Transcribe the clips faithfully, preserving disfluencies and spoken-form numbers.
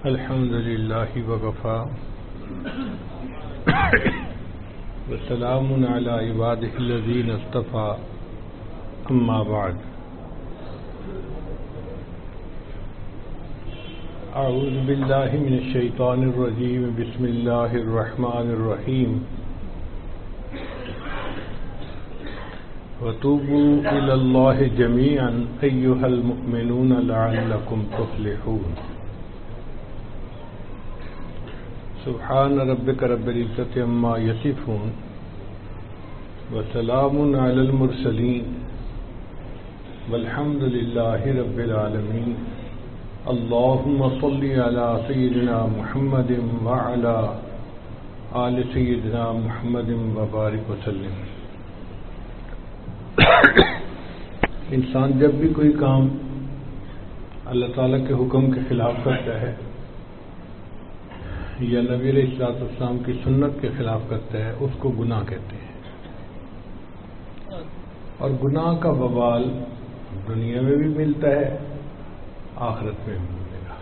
الحمد لله وكفى وسلام على عباده الذين اصطفى أما بعد أعوذ بالله من الشيطان الرجيم بسم الله الرحمن الرحيم وتوبوا إلى الله جميعا أيها المؤمنون لعلكم تفلحون سبحان ربك رب العزة عما يصفون وسلام على المرسلين والحمد لله رب العالمين اللهم صل على سيدنا محمد وعلى آل سيدنا محمد وبارك وسلم. انسان جب بھی کوئی کام اللہ تعالیٰ کے حکم کے خلاف کرتا ہے یا نبی علیہ الصلوۃ والسلام کی سنت کے خلاف کرتا ہے اس کو گناہ کہتے ہیں. اور گناہ کا وبال دنیا میں بھی ملتا ہے آخرت میں بھی ملے گا.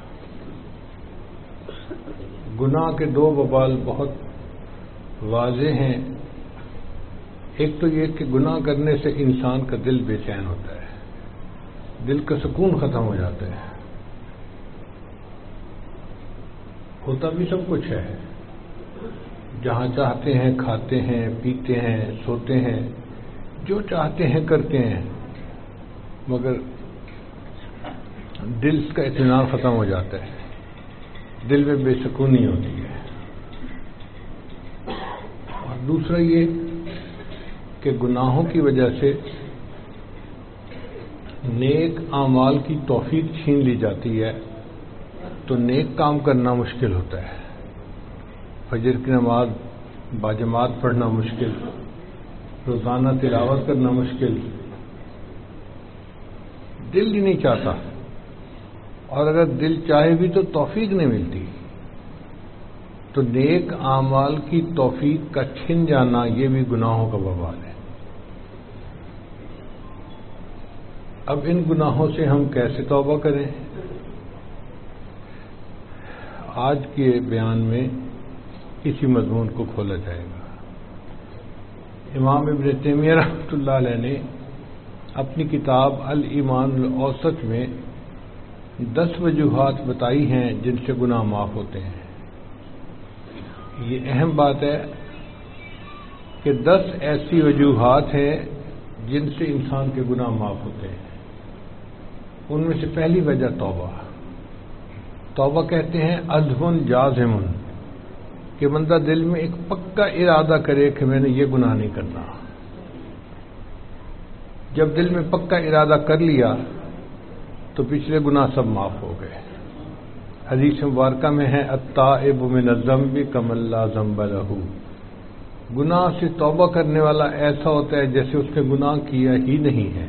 گناہ کے دو وبال بہت واضح ہیں. ایک تو یہ کہ گناہ کرنے سے انسان کا دل بے چین ہوتا ہے, دل کا سکون ختم ہو جاتا ہے. ہوتا بھی سب کچھ ہے, جہاں چاہتے ہیں کھاتے ہیں پیتے ہیں سوتے ہیں, جو چاہتے ہیں کرتے ہیں, مگر دل کا اطمینان ختم ہو جاتا ہے, دل میں بے سکونی ہوتی ہے. اور دوسرا یہ کہ گناہوں کی وجہ سے نیک اعمال کی توفیق چھین لی جاتی ہے تو نیک کام کرنا مشکل ہوتا ہے. فجر کی نماز باجماعت پڑھنا مشکل, روزانہ تلاوت کرنا مشکل, دل ہی نہیں چاہتا. اور اگر دل چاہے بھی تو توفیق نہیں ملتی. تو نیک اعمال کی توفیق کا چھن جانا یہ بھی گناہوں کا وبال ہے. اب ان گناہوں سے ہم کیسے توبہ کریں؟ آج کے بیان میں اسی مضمون کو کھولا جائے گا. امام ابن تیمیہ رحمۃ اللہ علیہ نے اپنی کتاب الایمان الاوسط میں دس وجوہات بتائی ہیں جن سے گناہ معاف ہوتے ہیں. یہ اہم بات ہے کہ دس ایسی وجوہات ہیں جن سے انسان کے گناہ معاف ہوتے ہیں. ان میں سے پہلی وجہ توبہ. توبہ کہتے ہیں عزم جازم, کہ بندہ دل میں ایک پکا ارادہ کرے کہ میں نے یہ گناہ نہیں کرنا. جب دل میں پکا ارادہ کر لیا تو پچھلے گناہ سب معاف ہو گئے. حدیث مبارکہ میں ہے التائب من الذنب کمن لا ذنب لہ, گناہ سے توبہ کرنے والا ایسا ہوتا ہے جیسے اس نے گناہ کیا ہی نہیں ہے.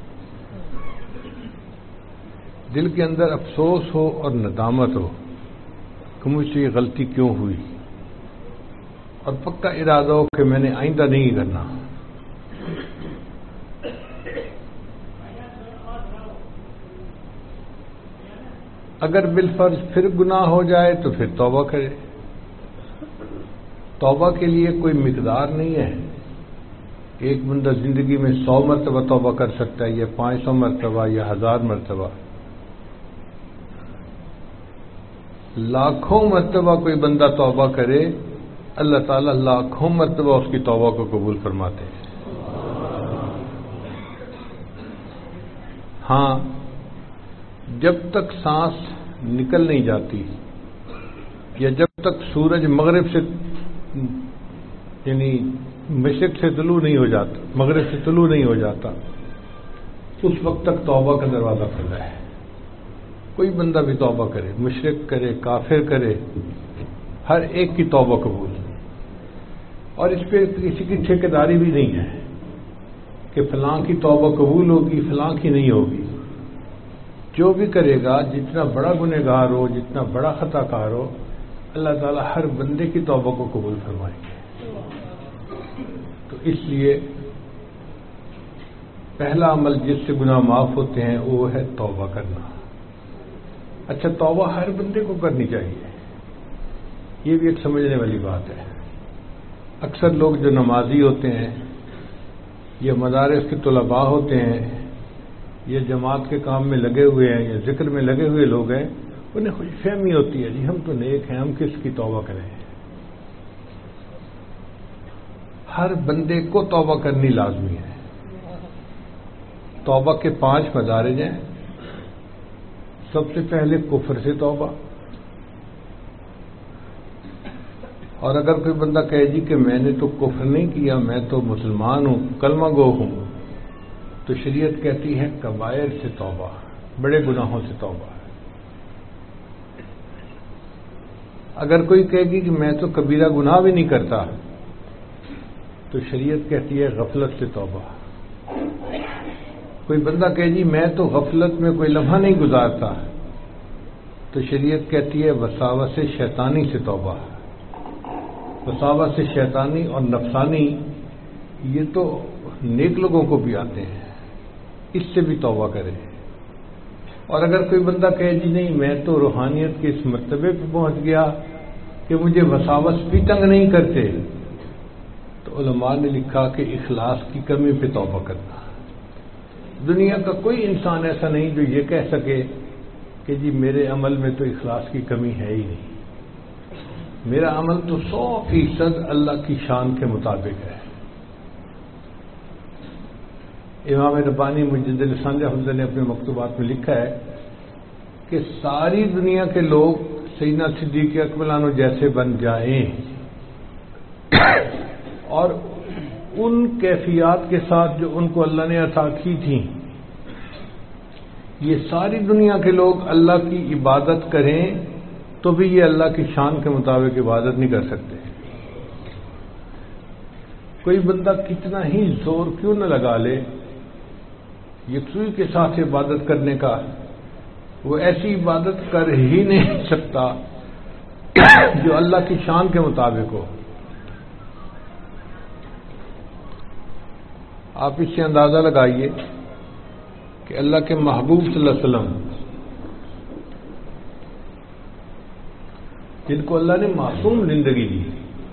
دل کے اندر افسوس ہو اور ندامت ہو کہ مجھ سے یہ غلطی کیوں ہوئی, اور پکا ارادہ ہو کہ میں نے آئندہ نہیں کرنا. اگر بالفرض پھر گناہ ہو جائے تو پھر توبہ کرے. توبہ کے لیے کوئی مقدار نہیں ہے. ایک بندہ زندگی میں سو مرتبہ توبہ کر سکتا ہے, یا پانچ سو مرتبہ, یا ہزار مرتبہ. لاکھوں مرتبہ کوئی بندہ توبہ کرے, اللہ تعالیٰ لاکھوں مرتبہ اس کی توبہ کو قبول فرماتے ہیں. ہاں, جب تک سانس نکل نہیں جاتی, یا جب تک سورج مغرب سے یعنی مشرق سے طلوع نہیں ہو جاتا, مغرب سے طلوع نہیں ہو جاتا, اس وقت تک توبہ کا دروازہ کھلا ہے. کوئی بندہ بھی توبہ کرے, مشرک کرے, کافر کرے, ہر ایک کی توبہ قبول. اور اس پہ کسی کی ٹھیکیداری بھی نہیں ہے کہ فلاں کی توبہ قبول ہوگی فلاں کی نہیں ہوگی. جو بھی کرے گا, جتنا بڑا گنہگار ہو, جتنا بڑا خطا کار ہو, اللہ تعالیٰ ہر بندے کی توبہ کو قبول فرمائیں گے. تو اس لیے پہلا عمل جس سے گناہ معاف ہوتے ہیں وہ ہے توبہ کرنا. اچھا توبہ ہر بندے کو کرنی چاہیے، یہ بھی ایک سمجھنے والی بات ہے۔ اکثر لوگ جو نمازی ہوتے ہیں یا مدارس کے طلباء ہوتے ہیں یا جماعت کے کام میں لگے ہوئے ہیں یا ذکر میں لگے ہوئے لوگ ہیں، انہیں خوش فہمی ہوتی ہے جی ہم تو نیک ہیں، ہم کس کی توبہ کریں۔ ہر بندے کو توبہ کرنی لازمی ہے۔ توبہ کے پانچ مدارج ہیں۔ سب سے پہلے کفر سے توبہ، اور اگر کوئی بندہ کہے جی کہ میں نے تو کفر نہیں کیا، میں تو مسلمان ہوں، کلمہ گو ہوں، تو شریعت کہتی ہے کبائر سے توبہ، بڑے گناہوں سے توبہ۔ اگر کوئی کہے گی کہ میں تو کبیرہ گناہ بھی نہیں کرتا، تو شریعت کہتی ہے غفلت سے توبہ۔ کوئی بندہ کہے جی میں تو غفلت میں کوئی لمحہ نہیں گزارتا، تو شریعت کہتی ہے وساوس شیطانی سے توبہ۔ وساوس شیطانی اور نفسانی یہ تو نیک لوگوں کو بھی آتے ہیں، اس سے بھی توبہ کرے۔ اور اگر کوئی بندہ کہے جی نہیں میں تو روحانیت کے اس مرتبے پہ پہنچ گیا کہ مجھے وساوس بھی تنگ نہیں کرتے، تو علماء نے لکھا کہ اخلاص کی کمی پہ توبہ کرنا۔ دنیا کا کوئی انسان ایسا نہیں جو یہ کہہ سکے کہ جی میرے عمل میں تو اخلاص کی کمی ہے ہی نہیں، میرا عمل تو سو فیصد اللہ کی شان کے مطابق ہے۔ امام ربانی مجد لسان حفظ نے اپنے مکتوبات میں لکھا ہے کہ ساری دنیا کے لوگ سیدنا صدیق اکبر عنہ جیسے بن جائیں اور ان کیفیات کے ساتھ جو ان کو اللہ نے عطا کی تھیں، یہ ساری دنیا کے لوگ اللہ کی عبادت کریں تو بھی یہ اللہ کی شان کے مطابق عبادت نہیں کر سکتے۔ کوئی بندہ کتنا ہی زور کیوں نہ لگا لے یکسوئی کے ساتھ عبادت کرنے کا، وہ ایسی عبادت کر ہی نہیں سکتا جو اللہ کی شان کے مطابق ہو۔ آپ اس سے اندازہ لگائیے کہ اللہ کے محبوب صلی اللہ علیہ وسلم جن کو اللہ نے معصوم زندگی دی،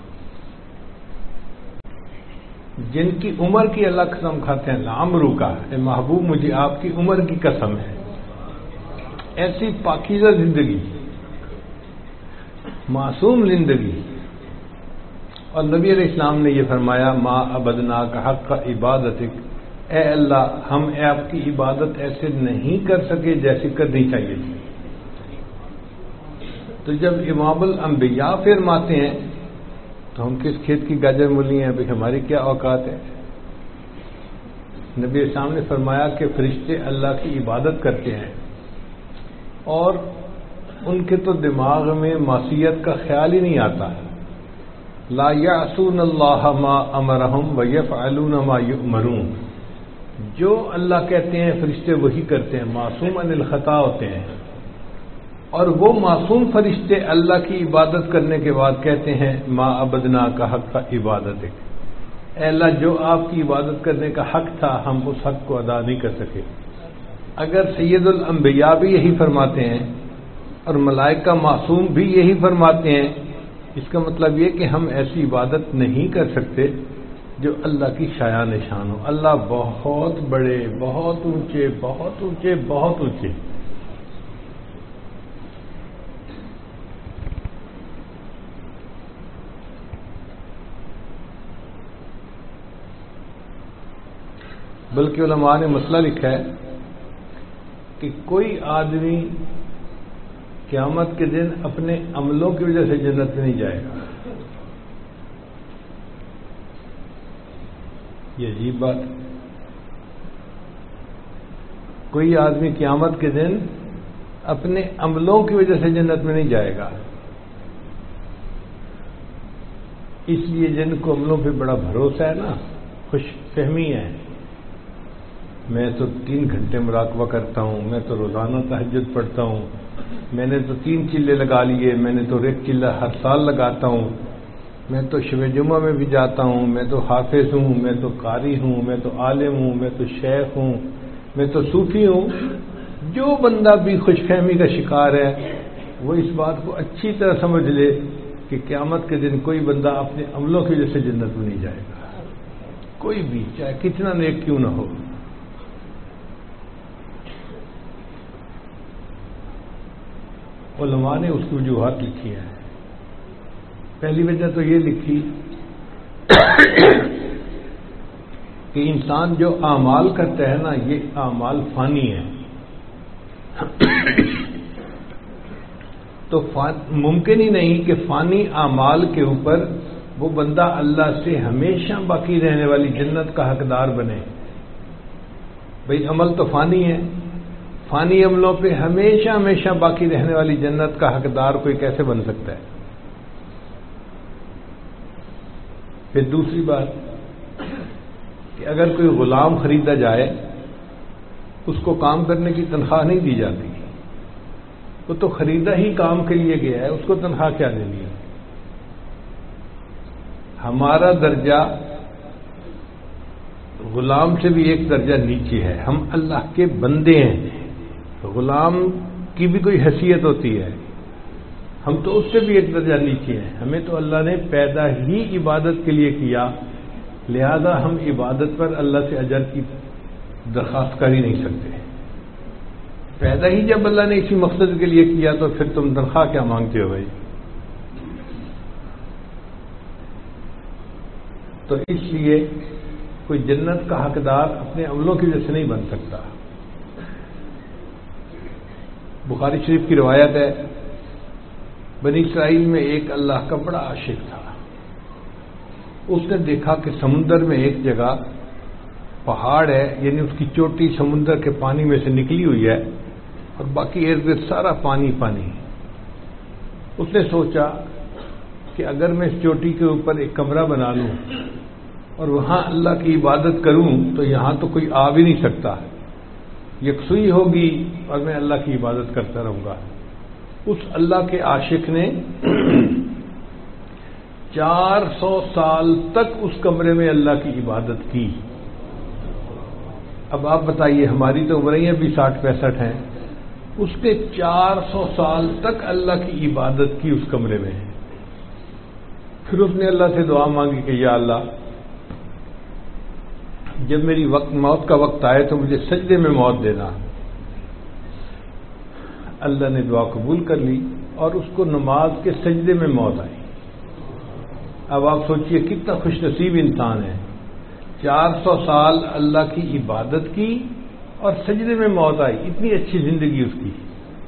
جن کی عمر کی اللہ قسم کھاتے ہیں لعمرو کا، اے محبوب مجھے آپ کی عمر کی قسم ہے، ایسی پاکیزہ زندگی، معصوم زندگی، اور نبی علیہ السلام نے یہ فرمایا ما عبدنا کا حق کا عبادتک، اے اللہ ہم آپ کی عبادت ایسے نہیں کر سکے جیسے کرنی چاہیے تھی۔ تو جب امام الانبیاء فرماتے ہیں تو ہم کس کھیت کی گاجر مولی ہیں، بھائی ہماری کیا اوقات ہے۔ نبی اسلام نے فرمایا کہ فرشتے اللہ کی عبادت کرتے ہیں اور ان کے تو دماغ میں معصیت کا خیال ہی نہیں آتا۔ لا یعصون اللہ ما امرہم ویفعلون ما یؤمرون، جو اللہ کہتے ہیں فرشتے وہی کرتے ہیں، معصوم عن الخطا ہوتے ہیں۔ اور وہ معصوم فرشتے اللہ کی عبادت کرنے کے بعد کہتے ہیں ما عبدنا کا حق کا عبادت، اے اللہ جو آپ کی عبادت کرنے کا حق تھا ہم اس حق کو ادا نہیں کر سکے۔ اگر سید الانبیاء بھی یہی فرماتے ہیں اور ملائکہ معصوم بھی یہی فرماتے ہیں، اس کا مطلب یہ کہ ہم ایسی عبادت نہیں کر سکتے جو اللہ کی شایان نشان ہو۔ اللہ بہت بڑے، بہت اونچے، بہت اونچے، بہت اونچے۔ بلکہ علماء نے مسئلہ لکھا ہے کہ کوئی آدمی قیامت کے دن اپنے عملوں کی وجہ سے جنت میں نہیں جائے گا۔ یہ عجیب بات، کوئی آدمی قیامت کے دن اپنے عملوں کی وجہ سے جنت میں نہیں جائے گا۔ اس لیے جن کو عملوں پہ بڑا بھروسہ ہے نا، خوش فہمی ہے، میں تو تین گھنٹے مراقبہ کرتا ہوں، میں تو روزانہ تہجد پڑھتا ہوں، میں نے تو تین چلے لگا لیے، میں نے تو ایک چلہ ہر سال لگاتا ہوں، میں تو شب جمعہ میں بھی جاتا ہوں، میں تو حافظ ہوں، میں تو قاری ہوں، میں تو عالم ہوں، میں تو شیخ ہوں، میں تو صوفی ہوں۔ جو بندہ بھی خوش فہمی کا شکار ہے وہ اس بات کو اچھی طرح سمجھ لے کہ قیامت کے دن کوئی بندہ اپنے عملوں کی وجہ سے جنت میں نہیں جائے گا، کوئی بھی، چاہے کتنا نیک کیوں نہ ہو۔ علماء نے اس کی وجوہات لکھی ہیں۔ پہلی وجہ تو یہ لکھی کہ انسان جو اعمال کرتا ہے نا، یہ اعمال فانی ہیں، تو ممکن ہی نہیں کہ فانی اعمال کے اوپر وہ بندہ اللہ سے ہمیشہ باقی رہنے والی جنت کا حقدار بنے۔ بھئی عمل تو فانی ہے، فانی عملوں پہ ہمیشہ ہمیشہ باقی رہنے والی جنت کا حقدار کوئی کیسے بن سکتا ہے؟ پھر دوسری بات کہ اگر کوئی غلام خریدا جائے، اس کو کام کرنے کی تنخواہ نہیں دی جاتی، وہ تو خریدا ہی کام کے لیے گیا ہے، اس کو تنخواہ کیا دینی ہے؟ ہمارا درجہ غلام سے بھی ایک درجہ نیچے ہے، ہم اللہ کے بندے ہیں، غلام کی بھی کوئی حیثیت ہوتی ہے، ہم تو اس سے بھی ایک درجہ نیچے ہیں، ہمیں تو اللہ نے پیدا ہی عبادت کے لیے کیا، لہذا ہم عبادت پر اللہ سے اجر کی درخواست کر ہی نہیں سکتے۔ پیدا ہی جب اللہ نے اسی مقصد کے لیے کیا تو پھر تم تنخواہ کیا مانگتے ہو بھائی؟ تو اس لیے کوئی جنت کا حقدار اپنے عملوں کی وجہ سے نہیں بن سکتا۔ بخاری شریف کی روایت ہے، بنی اسرائیل میں ایک اللہ کا بڑا عاشق تھا، اس نے دیکھا کہ سمندر میں ایک جگہ پہاڑ ہے، یعنی اس کی چوٹی سمندر کے پانی میں سے نکلی ہوئی ہے اور باقی ارد گرد سارا پانی پانی۔ اس نے سوچا کہ اگر میں اس چوٹی کے اوپر ایک کمرہ بنا لوں اور وہاں اللہ کی عبادت کروں تو یہاں تو کوئی آ بھی نہیں سکتا، یکسوئی ہوگی اور میں اللہ کی عبادت کرتا رہوں گا۔ اس اللہ کے عاشق نے چار سو سال تک اس کمرے میں اللہ کی عبادت کی۔ اب آپ بتائیے، ہماری تو عمریں ابھی ساٹھ پینسٹھ ہیں، اس نے چار سو سال تک اللہ کی عبادت کی اس کمرے میں۔ پھر اس نے اللہ سے دعا مانگی کہ یا اللہ، جب میری وقت موت کا وقت آئے تو مجھے سجدے میں موت دینا۔ اللہ نے دعا قبول کر لی اور اس کو نماز کے سجدے میں موت آئی۔ اب آپ سوچئے کتنا خوش نصیب انسان ہے، چار سو سال اللہ کی عبادت کی اور سجدے میں موت آئی، اتنی اچھی زندگی اس کی۔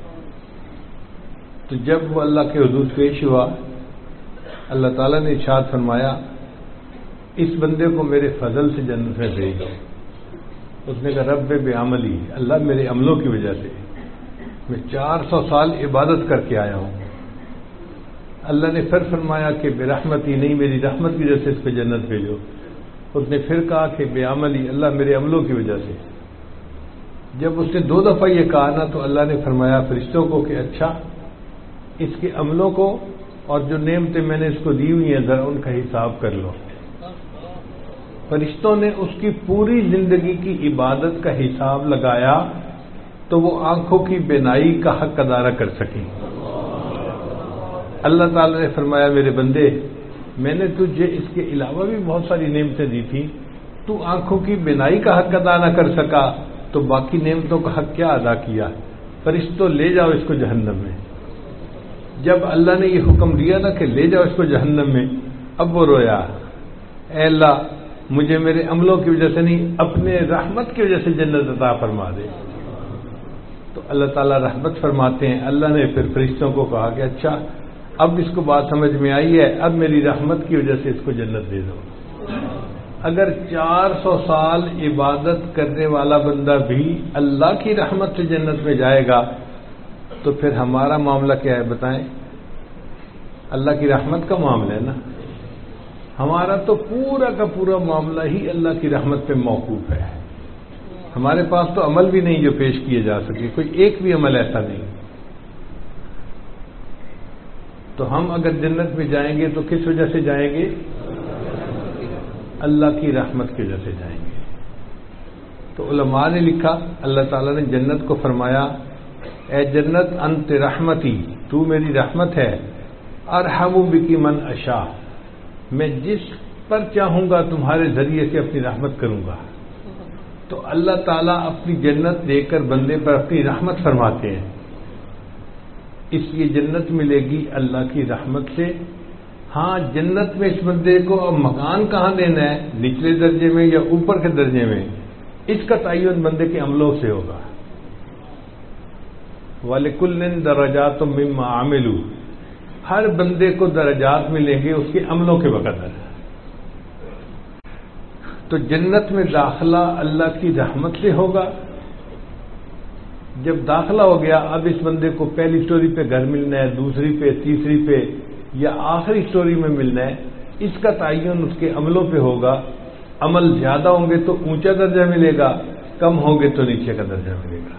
تو جب وہ اللہ کے حضور پیش ہوا، اللہ تعالیٰ نے ارشاد فرمایا اس بندے کو میرے فضل سے جنت میں بھیج دو۔ اس نے کہا رب بعملی، اللہ میرے عملوں کی وجہ سے میں چار سو سال عبادت کر کے آیا ہوں۔ اللہ نے پھر فرمایا کہ برحمتی نہیں، میری رحمت کی وجہ سے اس کو جنت بھیجو۔ اس نے پھر کہا کہ بعملی، اللہ میرے عملوں کی وجہ سے۔ جب اس نے دو دفعہ یہ کہا نا تو اللہ نے فرمایا فرشتوں کو کہ اچھا اس کے عملوں کو اور جو نعمتیں میں نے اس کو دی ہوئی ہیں ذرا ان کا حساب کر لو۔ فرشتوں نے اس کی پوری زندگی کی عبادت کا حساب لگایا تو وہ آنکھوں کی بینائی کا حق ادا کر سکیں۔ اللہ تعالی نے فرمایا میرے بندے، میں نے تجھے اس کے علاوہ بھی بہت ساری نعمتیں دی تھی، تو آنکھوں کی بینائی کا حق ادا نہ کر سکا تو باقی نعمتوں کا حق کیا ادا کیا؟ فرشتوں لے جاؤ اس کو جہنم میں۔ جب اللہ نے یہ حکم دیا نا کہ لے جاؤ اس کو جہنم میں، اب وہ رویا، اے اللہ مجھے میرے عملوں کی وجہ سے نہیں، اپنے رحمت کی وجہ سے جنت عطا فرما دے۔ تو اللہ تعالیٰ رحمت فرماتے ہیں۔ اللہ نے پھر فرشتوں کو کہا کہ اچھا اب اس کو بات سمجھ میں آئی ہے، اب میری رحمت کی وجہ سے اس کو جنت دے دو۔ اگر چار سو سال عبادت کرنے والا بندہ بھی اللہ کی رحمت سے جنت میں جائے گا تو پھر ہمارا معاملہ کیا ہے بتائیں؟ اللہ کی رحمت کا معاملہ ہے نا، ہمارا تو پورا کا پورا معاملہ ہی اللہ کی رحمت پہ موقوف ہے۔ ہمارے پاس تو عمل بھی نہیں جو پیش کیے جا سکے، کوئی ایک بھی عمل ایسا نہیں۔ تو ہم اگر جنت میں جائیں گے تو کس وجہ سے جائیں گے؟ اللہ کی رحمت کی وجہ سے جائیں گے۔ تو علماء نے لکھا اللہ تعالیٰ نے جنت کو فرمایا اے جنت انت رحمتی، تو میری رحمت ہے، ارحم بکی من اشاء، میں جس پر چاہوں گا تمہارے ذریعے سے اپنی رحمت کروں گا۔ تو اللہ تعالیٰ اپنی جنت دے کر بندے پر اپنی رحمت فرماتے ہیں، اس لیے جنت ملے گی اللہ کی رحمت سے۔ ہاں جنت میں اس بندے کو اب مکان کہاں دینا ہے، نچلے درجے میں یا اوپر کے درجے میں، اس کا تعین بندے کے عملوں سے ہوگا۔ وَلِكُلٍّ دَرَجَاتٌ مِّمَّا عَمِلُوا، ہر بندے کو درجات ملیں گے اس کے عملوں کے بقدر۔ تو جنت میں داخلہ اللہ کی رحمت سے ہوگا۔ جب داخلہ ہو گیا اب اس بندے کو پہلی سٹوری پہ گھر ملنا ہے، دوسری پہ، تیسری پہ یا آخری سٹوری میں ملنا ہے، اس کا تعین اس کے عملوں پہ ہوگا۔ عمل زیادہ ہوں گے تو اونچا درجہ ملے گا، کم ہوں گے تو نیچے کا درجہ ملے گا۔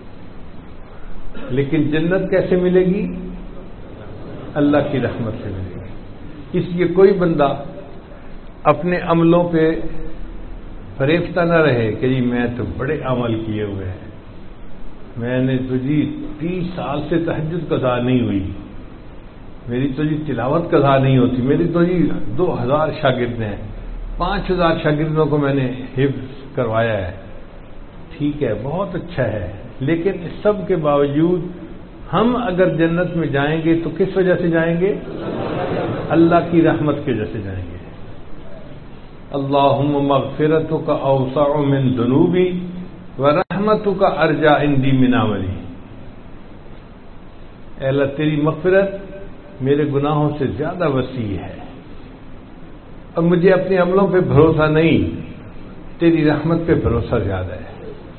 لیکن جنت کیسے ملے گی؟ اللہ کی رحمت سے ملے گی۔ اس لیے کوئی بندہ اپنے عملوں پہ فریفتہ نہ رہے کہ جی میں تو بڑے عمل کیے ہوئے ہیں، میں نے تو جی تیس سال سے تہجد قضا نہیں ہوئی، میری تو جی تلاوت قضا نہیں ہوتی، میری تو جی دو ہزار شاگرد ہیں، پانچ ہزار شاگردوں کو میں نے حفظ کروایا ہے۔ ٹھیک ہے، بہت اچھا ہے، لیکن اس سب کے باوجود ہم اگر جنت میں جائیں گے تو کس وجہ سے جائیں گے؟ اللہ کی رحمت کی وجہ سے جائیں گے۔ اللہم مغفرتک اوسع من ذنوبی ورحمتک ارجع عندی من عملی، اے اللہ تیری مغفرت میرے گناہوں سے زیادہ وسیع ہے اور مجھے اپنے عملوں پہ بھروسہ نہیں، تیری رحمت پہ بھروسہ زیادہ ہے۔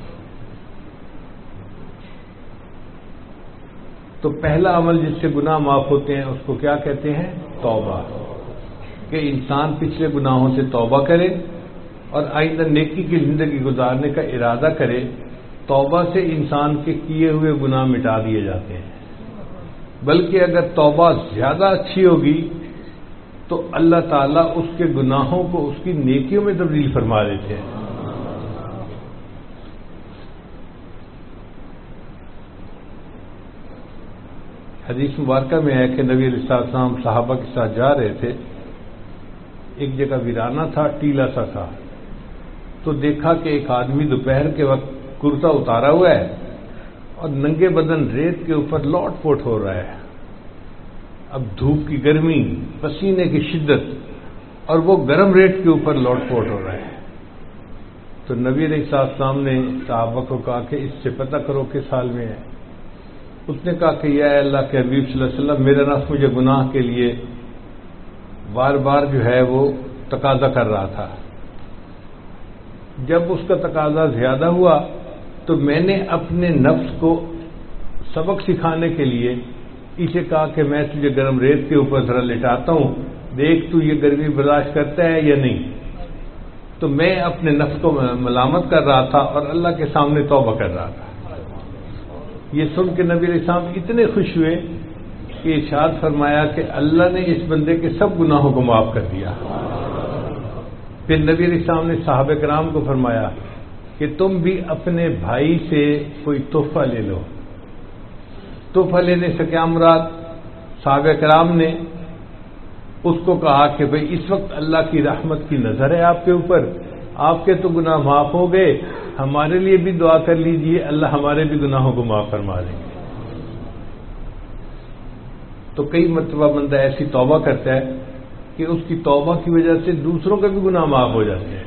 تو پہلا عمل جس سے گناہ معاف ہوتے ہیں اس کو کیا کہتے ہیں؟ توبہ، کہ انسان پچھلے گناہوں سے توبہ کرے اور آئندہ نیکی کی زندگی گزارنے کا ارادہ کرے۔ توبہ سے انسان کے کیے ہوئے گناہ مٹا دیے جاتے ہیں، بلکہ اگر توبہ زیادہ اچھی ہوگی تو اللہ تعالیٰ اس کے گناہوں کو اس کی نیکیوں میں تبدیل فرما دیتے ہیں۔ حدیث مبارکہ میں ہے کہ نبی علیہ السلام صحابہ کے ساتھ جا رہے تھے، ایک جگہ ویرانہ تھا، ٹیلا سا تھا، تو دیکھا کہ ایک آدمی دوپہر کے وقت کرتا اتارا ہوا ہے اور ننگے بدن ریت کے اوپر لوٹ پوٹ ہو رہا ہے۔ اب دھوپ کی گرمی، پسینے کی شدت، اور وہ گرم ریت کے اوپر لوٹ پوٹ ہو رہا ہے۔ تو نبی علیہ السلام نے صحابہ کو کہا کہ اس سے پتہ کرو کس حال میں ہے۔ اس نے کہا کہ یا اللہ کے حبیب صلی اللہ علیہ وسلم، میرا نفس مجھے گناہ کے لیے بار بار جو ہے وہ تقاضا کر رہا تھا۔ جب اس کا تقاضا زیادہ ہوا تو میں نے اپنے نفس کو سبق سکھانے کے لیے اسے کہا کہ میں تجھے گرم ریت کے اوپر ذرا لٹاتا ہوں، دیکھ تو یہ گرمی برداشت کرتا ہے یا نہیں۔ تو میں اپنے نفس کو ملامت کر رہا تھا اور اللہ کے سامنے توبہ کر رہا تھا۔ یہ سن کے نبی علیہ السلام اتنے خوش ہوئے کہ ارشاد فرمایا کہ اللہ نے اس بندے کے سب گناہوں کو معاف کر دیا۔ پھر نبی علیہ السلام نے صحابہ کرام کو فرمایا کہ تم بھی اپنے بھائی سے کوئی تحفہ لے لو۔ تحفہ لینے سے کیا مراد؟ صحابہ کرام نے اس کو کہا کہ بھئی اس وقت اللہ کی رحمت کی نظر ہے آپ کے اوپر، آپ کے تو گناہ معاف ہو گئے، ہمارے لیے بھی دعا کر لیجئے، اللہ ہمارے بھی گناہوں کو معاف فرما دیں گے۔ تو کئی مرتبہ بندہ ایسی توبہ کرتا ہے کہ اس کی توبہ کی وجہ سے دوسروں کے بھی گناہ معاف ہو جاتے ہیں۔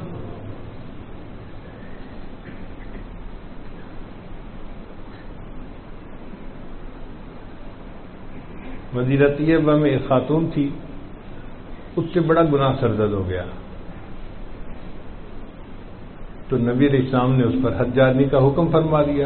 مدینہ طیبہ میں ایک خاتون تھی، اس سے بڑا گناہ سرزد ہو گیا، تو نبی علیہ السلام نے اس پر حد جارنے کا حکم فرما دیا۔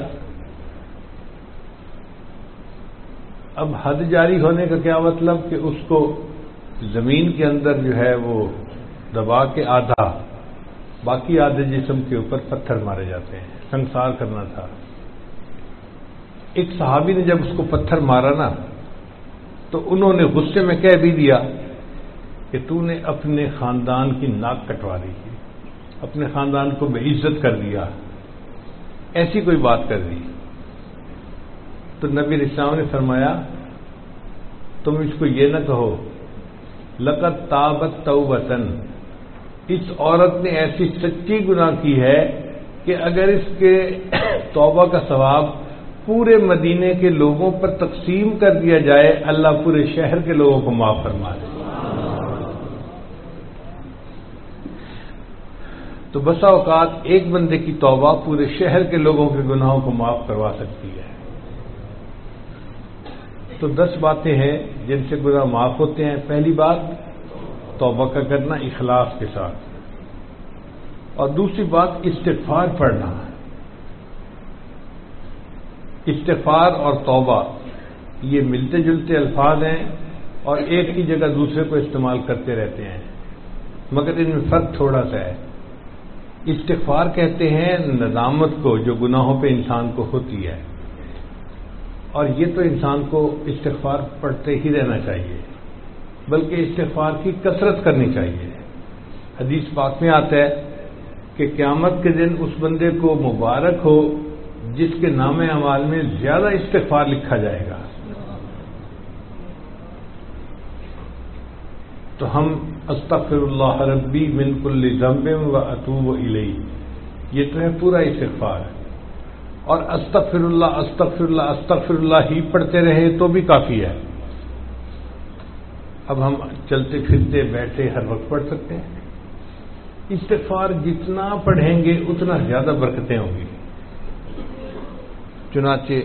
اب حد جاری ہونے کا کیا مطلب کہ اس کو زمین کے اندر جو ہے وہ دبا کے آدھا، باقی آدھے جسم کے اوپر پتھر مارے جاتے ہیں، سنسار کرنا تھا۔ ایک صحابی نے جب اس کو پتھر مارا نا تو انہوں نے غصے میں کہہ بھی دیا کہ تو نے اپنے خاندان کی ناک کٹوا دی تھی، اپنے خاندان کو بے عزت کر دیا، ایسی کوئی بات کر دی، تو نبی علیہ السلام نے فرمایا تم اس کو یہ نہ کہو لقد تابت توبتن، اس عورت نے ایسی سچی گناہ کی ہے کہ اگر اس کے توبہ کا ثواب پورے مدینے کے لوگوں پر تقسیم کر دیا جائے اللہ پورے شہر کے لوگوں کو معاف فرما دے۔ تو بسا اوقات ایک بندے کی توبہ پورے شہر کے لوگوں کے گناہوں کو معاف کروا سکتی ہے۔ تو دس باتیں ہیں جن سے گناہ معاف ہوتے ہیں۔ پہلی بات توبہ کا کرنا اخلاص کے ساتھ، اور دوسری بات استغفار پڑھنا۔ استغفار اور توبہ یہ ملتے جلتے الفاظ ہیں اور ایک ہی جگہ دوسرے کو استعمال کرتے رہتے ہیں، مگر ان میں فرق تھوڑا سا ہے۔ استغفار کہتے ہیں ندامت کو جو گناہوں پہ انسان کو ہوتی ہے، اور یہ تو انسان کو استغفار پڑھتے ہی رہنا چاہیے، بلکہ استغفار کی کثرت کرنی چاہیے۔ حدیث پاک میں آتا ہے کہ قیامت کے دن اس بندے کو مبارک ہو جس کے نام اعمال میں زیادہ استغفار لکھا جائے گا۔ تو ہم استغفر اللہ ربی من کل ذنب و اتوب الیہ، یہ تو ہے پورا استغفار، اور استغفر اللہ استغفر اللہ استغفر اللہ ہی پڑھتے رہے تو بھی کافی ہے۔ اب ہم چلتے پھرتے بیٹھے ہر وقت پڑھ سکتے ہیں۔ استغفار جتنا پڑھیں گے اتنا زیادہ برکتیں ہوں گی۔ چنانچہ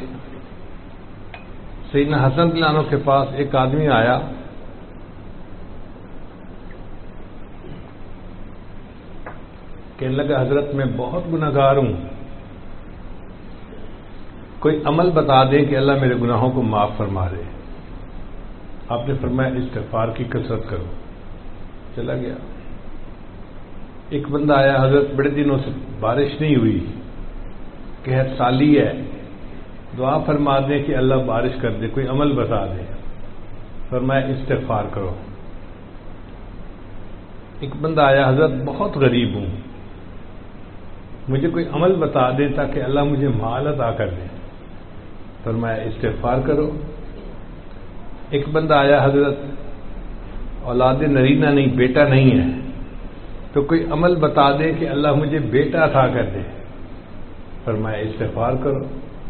سیدنا حسن رضی اللہ عنہ کے پاس ایک آدمی آیا، کہنے لگا حضرت میں بہت گناہگار ہوں، کوئی عمل بتا دیں کہ اللہ میرے گناہوں کو معاف فرما دے۔ آپ نے فرمایا استغفار کی کثرت کرو۔ چلا گیا۔ ایک بندہ آیا، حضرت بڑے دنوں سے بارش نہیں ہوئی، قحط سالی ہے، دعا فرما دیں کہ اللہ بارش کر دے، کوئی عمل بتا دے۔ فرمایا استغفار کرو۔ ایک بندہ آیا، حضرت بہت غریب ہوں، مجھے کوئی عمل بتا دیں تاکہ اللہ مجھے مال عطا کر دے۔ فرمایا استغفار کرو۔ ایک بندہ آیا، حضرت اولاد نرینہ نہیں، بیٹا نہیں ہے، تو کوئی عمل بتا دیں کہ اللہ مجھے بیٹا عطا کر دے۔ فرمایا استغفار کرو۔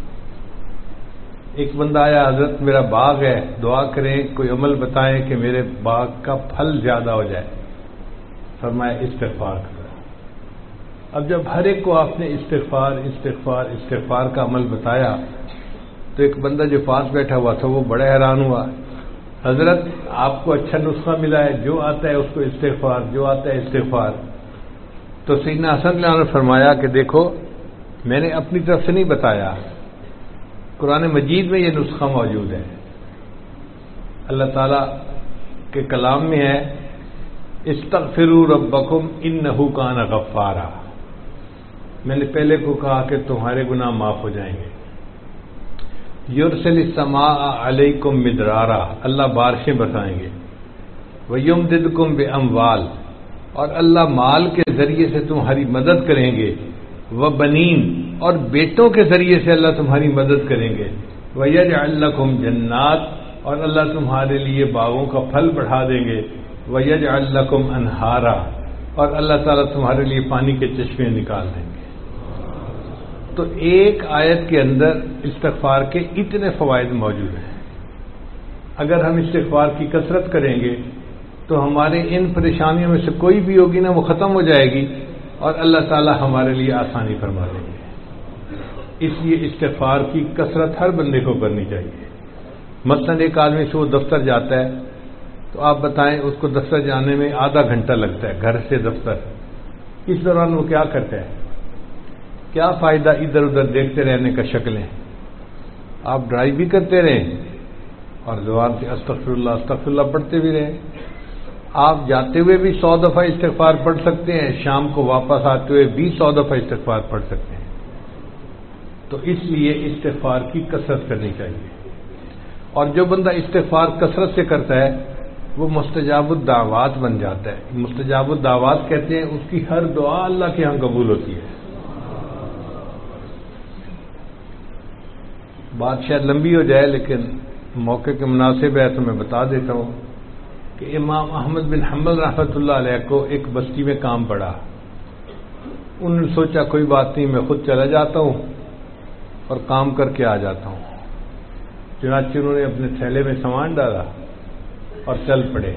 ایک بندہ آیا، حضرت میرا باغ ہے، دعا کریں کوئی عمل بتائیں کہ میرے باغ کا پھل زیادہ ہو جائے۔ فرمایا استغفار کرو۔ اب جب ہر ایک کو آپ نے استغفار استغفار استغفار کا عمل بتایا تو ایک بندہ جو پاس بیٹھا ہوا تھا وہ بڑا حیران ہوا، حضرت آپ کو اچھا نسخہ ملا ہے، جو آتا ہے اس کو استغفار، جو آتا ہے استغفار۔ تو سیدنا حسن رضی اللہ عنہ نے فرمایا کہ دیکھو میں نے اپنی طرف سے نہیں بتایا، قرآن مجید میں یہ نسخہ موجود ہے، اللہ تعالی کے کلام میں ہے استغفروا ربکم انہ کان غفارا۔ میں نے پہلے کو کہا کہ تمہارے گناہ معاف ہو جائیں گے۔ یرسل السماء علیکم مدرارا، اللہ بارشیں برسائیں گے۔ ویمددکم باموال، اور اللہ مال کے ذریعے سے تمہاری مدد کریں گے۔ وبنین، اور بیٹوں کے ذریعے سے اللہ تمہاری مدد کریں گے۔ ویجعل لکم جنات، اور اللہ تمہارے لیے باغوں کا پھل بڑھا دیں گے۔ ویجعل لکم انہارا، اور اللہ تعالیٰ تمہارے لیے پانی کے چشمے نکال دیں گے۔ تو ایک آیت کے اندر استغفار کے اتنے فوائد موجود ہیں۔ اگر ہم استغفار کی کثرت کریں گے تو ہمارے ان پریشانیوں میں سے کوئی بھی ہوگی نا وہ ختم ہو جائے گی، اور اللہ تعالیٰ ہمارے لیے آسانی فرما دیں گے۔ اس لیے استغفار کی کثرت ہر بندے کو کرنی چاہیے۔ مثلا ایک آدمی سے وہ دفتر جاتا ہے تو آپ بتائیں اس کو دفتر جانے میں آدھا گھنٹہ لگتا ہے گھر سے دفتر، اس دوران وہ کیا کرتا ہے؟ کیا فائدہ ادھر ادھر دیکھتے رہنے کا شکلیں؟ آپ ڈرائیو بھی کرتے رہیں اور زبان سے استغفر اللہ استغفر اللہ پڑھتے بھی رہیں۔ آپ جاتے ہوئے بھی سو دفعہ استغفار پڑھ سکتے ہیں، شام کو واپس آتے ہوئے بھی سو دفعہ استغفار پڑھ سکتے ہیں۔ تو اس لیے استغفار کی کثرت کرنی چاہیے، اور جو بندہ استغفار کثرت سے کرتا ہے وہ مستجاب الدعوات بن جاتا ہے. مستجاب الدعوات کہتے ہیں اس کی ہر دعا اللہ کے ہاں قبول ہوتی ہے. بات شاید لمبی ہو جائے لیکن موقع کے مناسب ہے تو میں بتا دیتا ہوں کہ امام احمد بن حنبل رحمۃ اللہ علیہ کو ایک بستی میں کام پڑا. انہوں نے سوچا کوئی بات نہیں، میں خود چلا جاتا ہوں اور کام کر کے آ جاتا ہوں. چنانچہ انہوں نے اپنے تھیلے میں سامان ڈالا اور چل پڑے.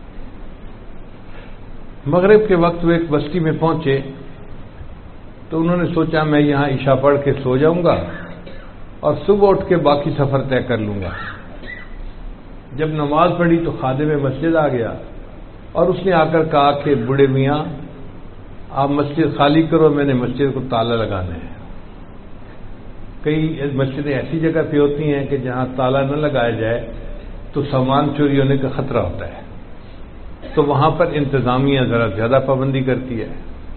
مغرب کے وقت وہ ایک بستی میں پہنچے تو انہوں نے سوچا میں یہاں عشاء پڑھ کے سو جاؤں گا اور صبح اٹھ کے باقی سفر طے کر لوں گا. جب نماز پڑھی تو خادم مسجد آ گیا اور اس نے آ کر کہا کہ بوڑھے میاں آپ مسجد خالی کرو، میں نے مسجد کو تالا لگانا ہے. کئی مسجدیں ایسی جگہ پہ ہوتی ہیں کہ جہاں تالا نہ لگایا جائے تو سامان چوری ہونے کا خطرہ ہوتا ہے، تو وہاں پر انتظامیہ ذرا زیادہ پابندی کرتی ہے.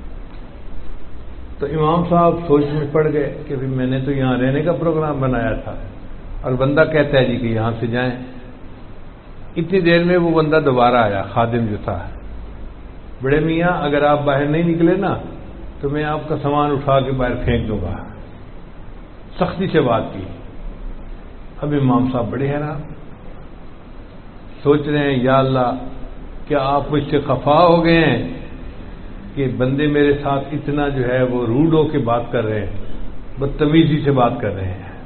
تو امام صاحب سوچ میں پڑ گئے کہ بھی میں نے تو یہاں رہنے کا پروگرام بنایا تھا اور بندہ کہتا ہے جی کہ یہاں سے جائیں. اتنی دیر میں وہ بندہ دوبارہ آیا، خادم جو تھا. بڑے میاں اگر آپ باہر نہیں نکلے نا تو میں آپ کا سامان اٹھا کے باہر پھینک دوں گا. سختی سے بات کی. اب امام صاحب بڑے حیران، سوچ رہے ہیں یا اللہ کیا آپ مجھ سے خفا ہو گئے ہیں کہ بندے میرے ساتھ اتنا جو ہے وہ روڈ ہو کے بات کر رہے ہیں، بدتمیزی سے بات کر رہے ہیں.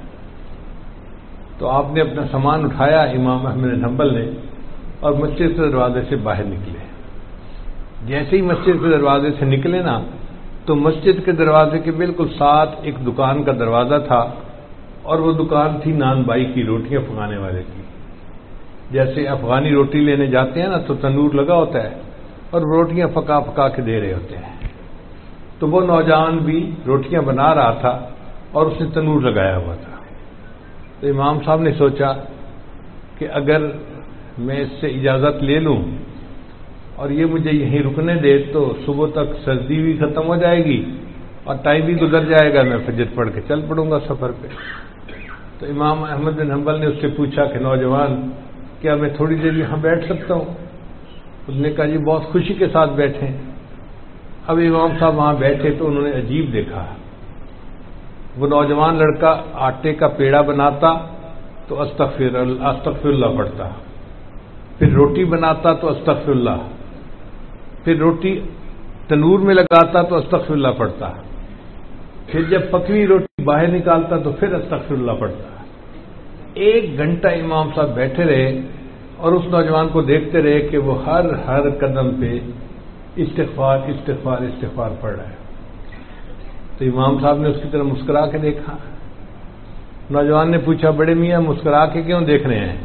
تو آپ نے اپنا سامان اٹھایا امام احمد بن حنبل نے اور مسجد کے دروازے سے باہر نکلے. جیسے ہی مسجد کے دروازے سے نکلے نا تو مسجد کے دروازے کے بالکل ساتھ ایک دکان کا دروازہ تھا اور وہ دکان تھی نان بائی کی، روٹیاں پکانے والے کی. جیسے افغانی روٹی لینے جاتے ہیں نا تو تندور لگا ہوتا ہے اور روٹیاں پکا پکا کے دے رہے ہوتے ہیں. تو وہ نوجوان بھی روٹیاں بنا رہا تھا اور اس نے تندور لگایا ہوا تھا. تو امام صاحب نے سوچا کہ اگر میں اس سے اجازت لے لوں اور یہ مجھے یہیں رکنے دے تو صبح تک سردی بھی ختم ہو جائے گی اور ٹائم بھی گزر جائے گا، میں فجر پڑھ کے چل پڑوں گا سفر پہ. تو امام احمد بن حنبل نے اس سے پوچھا کہ نوجوان کیا میں تھوڑی دیر یہاں بیٹھ سکتا ہوں؟ اس نے کہا جی بہت خوشی کے ساتھ بیٹھیں. اب امام صاحب وہاں بیٹھے تو انہوں نے عجیب دیکھا. وہ نوجوان لڑکا آٹے کا پیڑا بناتا تو استغفر اللہ استغفر اللہ پڑھتا، پھر روٹی بناتا تو استغفر اللہ، پھر روٹی تنور میں لگاتا تو استغفر اللہ پڑھتا، پھر جب پکوی روٹی باہر نکالتا تو پھر استغفر اللہ پڑھتا. ایک گھنٹہ امام صاحب بیٹھے رہے اور اس نوجوان کو دیکھتے رہے کہ وہ ہر ہر قدم پہ استغفار استغفار استغفار پڑھ رہا ہے. تو امام صاحب نے اس کی طرف مسکرا کے دیکھا. نوجوان نے پوچھا بڑے میاں مسکرا کے کیوں دیکھ رہے ہیں؟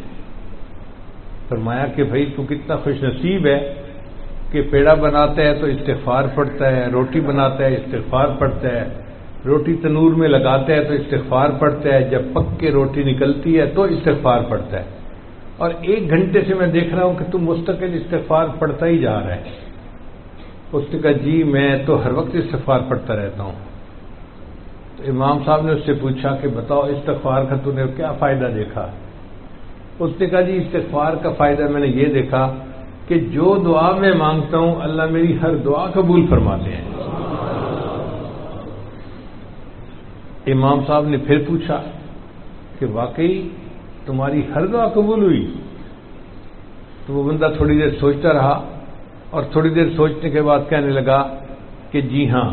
فرمایا کہ بھائی تو کتنا خوش نصیب ہے کہ پیڑا بناتا ہے تو استغفار پڑھتا ہے، روٹی بناتا ہے استغفار پڑھتا ہے، روٹی تنور میں لگاتا ہے تو استغفار پڑھتا ہے، جب پک کے روٹی نکلتی ہے تو استغفار پڑھتا ہے، اور ایک گھنٹے سے میں دیکھ رہا ہوں کہ تم مستقل استغفار پڑھتا ہی جا رہا ہے. اس نے کہا جی میں تو ہر وقت استغفار پڑھتا رہتا ہوں. تو امام صاحب نے اس سے پوچھا کہ بتاؤ استغفار کا تو نے کیا فائدہ دیکھا؟ اس نے کہا جی استغفار کا فائدہ میں نے یہ دیکھا کہ جو دعا میں مانگتا ہوں اللہ میری ہر دعا قبول فرماتے ہیں. امام صاحب نے پھر پوچھا کہ واقعی تمہاری ہر دعا قبول ہوئی؟ تو وہ بندہ تھوڑی دیر سوچتا رہا اور تھوڑی دیر سوچنے کے بعد کہنے لگا کہ جی ہاں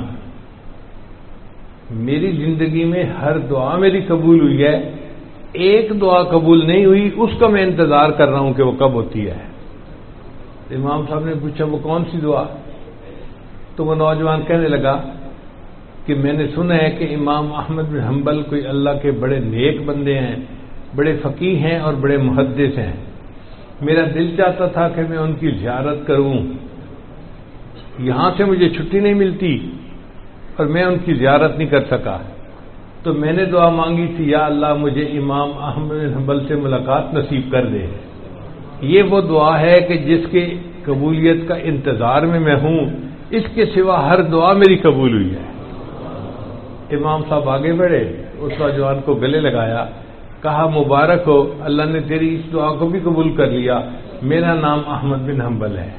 میری زندگی میں ہر دعا میری قبول ہوئی ہے، ایک دعا قبول نہیں ہوئی اس کا میں انتظار کر رہا ہوں کہ وہ کب ہوتی ہے. امام صاحب نے پوچھا وہ کون سی دعا؟ تو وہ نوجوان کہنے لگا کہ میں نے سنا ہے کہ امام احمد بن حنبل کوئی اللہ کے بڑے نیک بندے ہیں، بڑے فقیہ ہیں اور بڑے محدث ہیں. میرا دل چاہتا تھا کہ میں ان کی زیارت کروں، یہاں سے مجھے چھٹی نہیں ملتی اور میں ان کی زیارت نہیں کر سکا. تو میں نے دعا مانگی تھی یا اللہ مجھے امام احمد بن حنبل سے ملاقات نصیب کر دے. یہ وہ دعا ہے کہ جس کے قبولیت کا انتظار میں میں ہوں، اس کے سوا ہر دعا میری قبول ہوئی ہے. امام صاحب آگے بڑھے، اس نوجوان کو گلے لگایا، کہا مبارک ہو اللہ نے تیری اس دعا کو بھی قبول کر لیا، میرا نام احمد بن حنبل ہے.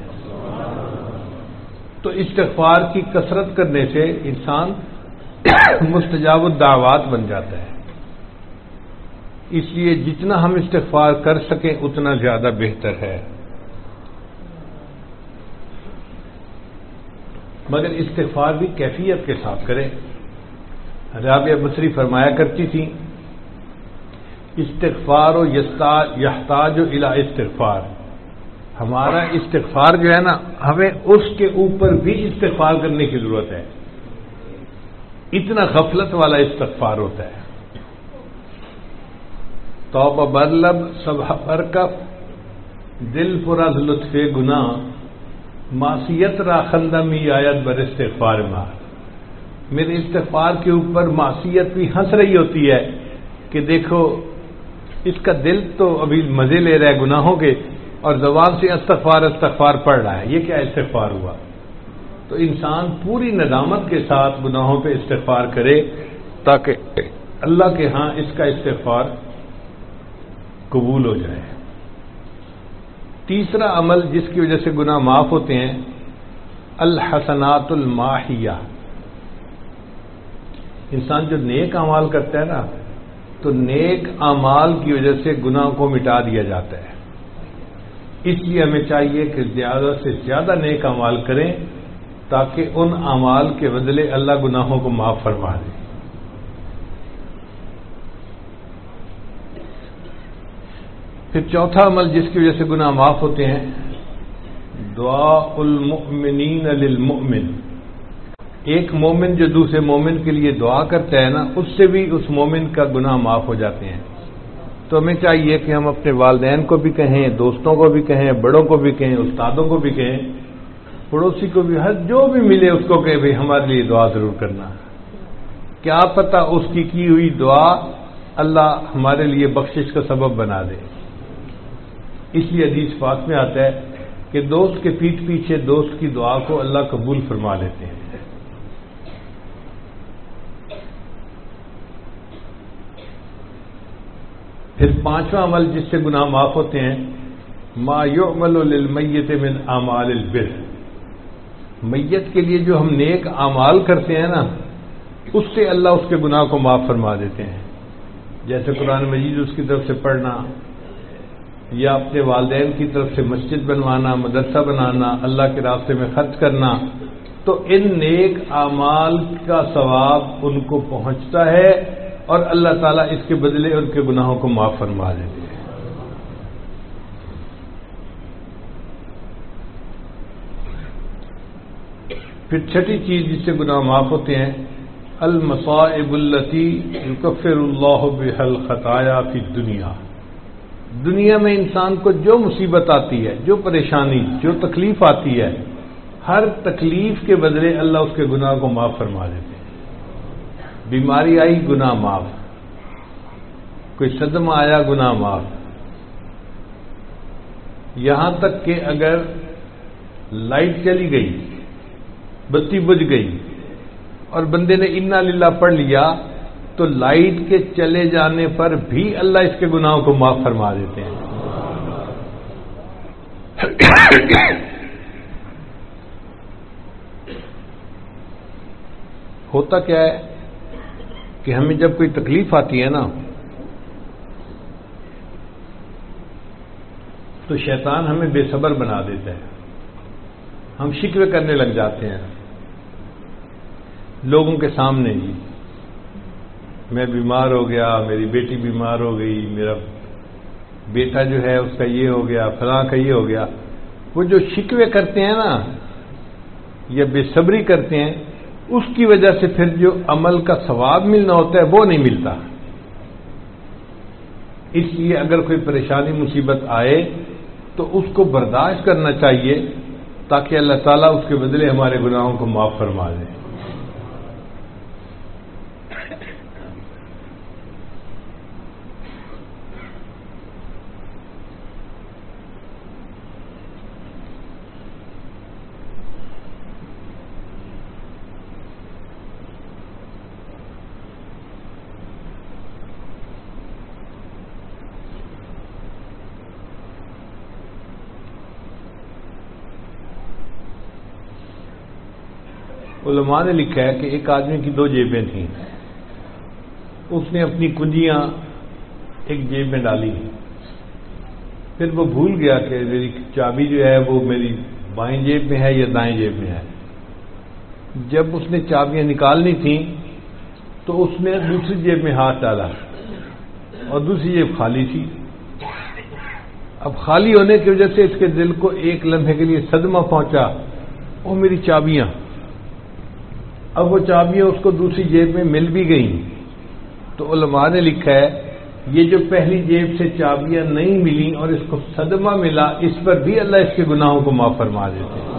تو استغفار کی کثرت کرنے سے انسان مستجاب الدعوات بن جاتا ہے. اس لیے جتنا ہم استغفار کر سکیں اتنا زیادہ بہتر ہے. مگر استغفار بھی کیفیت کے ساتھ کریں. رابعہ بصری فرمایا کرتی تھی استغفار و یحتاج الی استغفار. ہمارا استغفار جو ہے نا ہمیں اس کے اوپر بھی استغفار کرنے کی ضرورت ہے. اتنا غفلت والا استغفار ہوتا ہے. توبہ برلب صبح برکف دل پر از لطف گناہ معصیت را خندمی آیت بر استغفار مار. میرے استغفار کے اوپر معصیت بھی ہنس رہی ہوتی ہے کہ دیکھو اس کا دل تو ابھی مزے لے رہا ہے گناہوں کے اور زبان سے استغفار استغفار پڑھ رہا ہے. یہ کیا استغفار ہوا؟ تو انسان پوری ندامت کے ساتھ گناہوں پہ استغفار کرے تاکہ اللہ کے ہاں اس کا استغفار قبول ہو جائے. تیسرا عمل جس کی وجہ سے گناہ معاف ہوتے ہیں الحسنات الماحیہ. انسان جو نیک اعمال کرتا ہے نا تو نیک اعمال کی وجہ سے گناہ کو مٹا دیا جاتا ہے. اس لیے ہمیں چاہیے کہ زیادہ سے زیادہ نیک اعمال کریں تاکہ ان اعمال کے بدلے اللہ گناہوں کو معاف فرما دے. پھر چوتھا عمل جس کی وجہ سے گناہ معاف ہوتے ہیں دعاء المؤمنین للمؤمن. ایک مومن جو دوسرے مومن کے لیے دعا کرتا ہے نا اس سے بھی اس مومن کا گناہ معاف ہو جاتے ہیں. تو ہمیں چاہیے کہ ہم اپنے والدین کو بھی کہیں, دوستوں کو بھی کہیں, بڑوں کو بھی کہیں, استادوں کو بھی کہیں, پڑوسی کو بھی, ہر جو بھی ملے اس کو کہیں بھائی ہمارے لیے دعا ضرور کرنا. کیا پتہ اس کی کی ہوئی دعا اللہ ہمارے لیے بخشش کا سبب بنا دے. اس لیے حدیث پاک میں آتا ہے کہ دوست کے پیٹھ پیچھے دوست کی دعا کو اللہ قبول فرما لیتے ہیں. پھر پانچواں عمل جس سے گناہ معاف ہوتے ہیں ما یعمل للمیت من اعمال البر. میت کے لیے جو ہم نیک اعمال کرتے ہیں نا اس سے اللہ اس کے گناہ کو معاف فرما دیتے ہیں. جیسے قرآن مجید اس کی طرف سے پڑھنا یا اپنے والدین کی طرف سے مسجد بنوانا, مدرسہ بنانا, اللہ کے راستے میں خرچ کرنا. تو ان نیک اعمال کا ثواب ان کو پہنچتا ہے اور اللہ تعالیٰ اس کے بدلے ان کے گناہوں کو معاف فرما دیتے ہیں. پھر چھٹی چیز جس سے گناہ معاف ہوتے ہیں المصائب التی یکفر اللہ بها الخطایا فی الدنیا. دنیا میں انسان کو جو مصیبت آتی ہے, جو پریشانی, جو تکلیف آتی ہے, ہر تکلیف کے بدلے اللہ اس کے گناہ کو معاف فرما دیتے ہیں. بیماری آئی گناہ معاف, کوئی صدمہ آیا گناہ معاف, یہاں تک کہ اگر لائٹ چلی گئی, بتی بجھ گئی اور بندے نے انا للہ پڑھ لیا تو لائٹ کے چلے جانے پر بھی اللہ اس کے گناہوں کو معاف فرما دیتے ہیں. ہوتا کیا ہے کہ ہمیں جب کوئی تکلیف آتی ہے نا تو شیطان ہمیں بے صبر بنا دیتا ہے. ہم شکوے کرنے لگ جاتے ہیں لوگوں کے سامنے. جی میں بیمار ہو گیا, میری بیٹی بیمار ہو گئی, میرا بیٹا جو ہے اس کا یہ ہو گیا, فلاں کا یہ ہو گیا. وہ جو شکوے کرتے ہیں نا یا بے صبری کرتے ہیں اس کی وجہ سے پھر جو عمل کا ثواب ملنا ہوتا ہے وہ نہیں ملتا. اس لیے اگر کوئی پریشانی مصیبت آئے تو اس کو برداشت کرنا چاہیے تاکہ اللہ تعالیٰ اس کے بدلے ہمارے گناہوں کو معاف فرما دے. علماء نے لکھا ہے کہ ایک آدمی کی دو جیبیں تھیں، اس نے اپنی کنجیاں ایک جیب میں ڈالی، پھر وہ بھول گیا کہ میری چابی جو ہے وہ میری بائیں جیب میں ہے یا دائیں جیب میں ہے۔ جب اس نے چابیاں نکالنی تھیں تو اس نے دوسری جیب میں ہاتھ ڈالا اور دوسری جیب خالی تھی۔ اب خالی ہونے کی وجہ سے اس کے دل کو ایک لمحے کے لیے صدمہ پہنچا، وہ میری چابیاں۔ اب وہ چابیاں اس کو دوسری جیب میں مل بھی گئیں، تو علماء نے لکھا ہے یہ جو پہلی جیب سے چابیاں نہیں ملیں اور اس کو صدمہ ملا، اس پر بھی اللہ اس کے گناہوں کو معاف فرما دیتے ہیں۔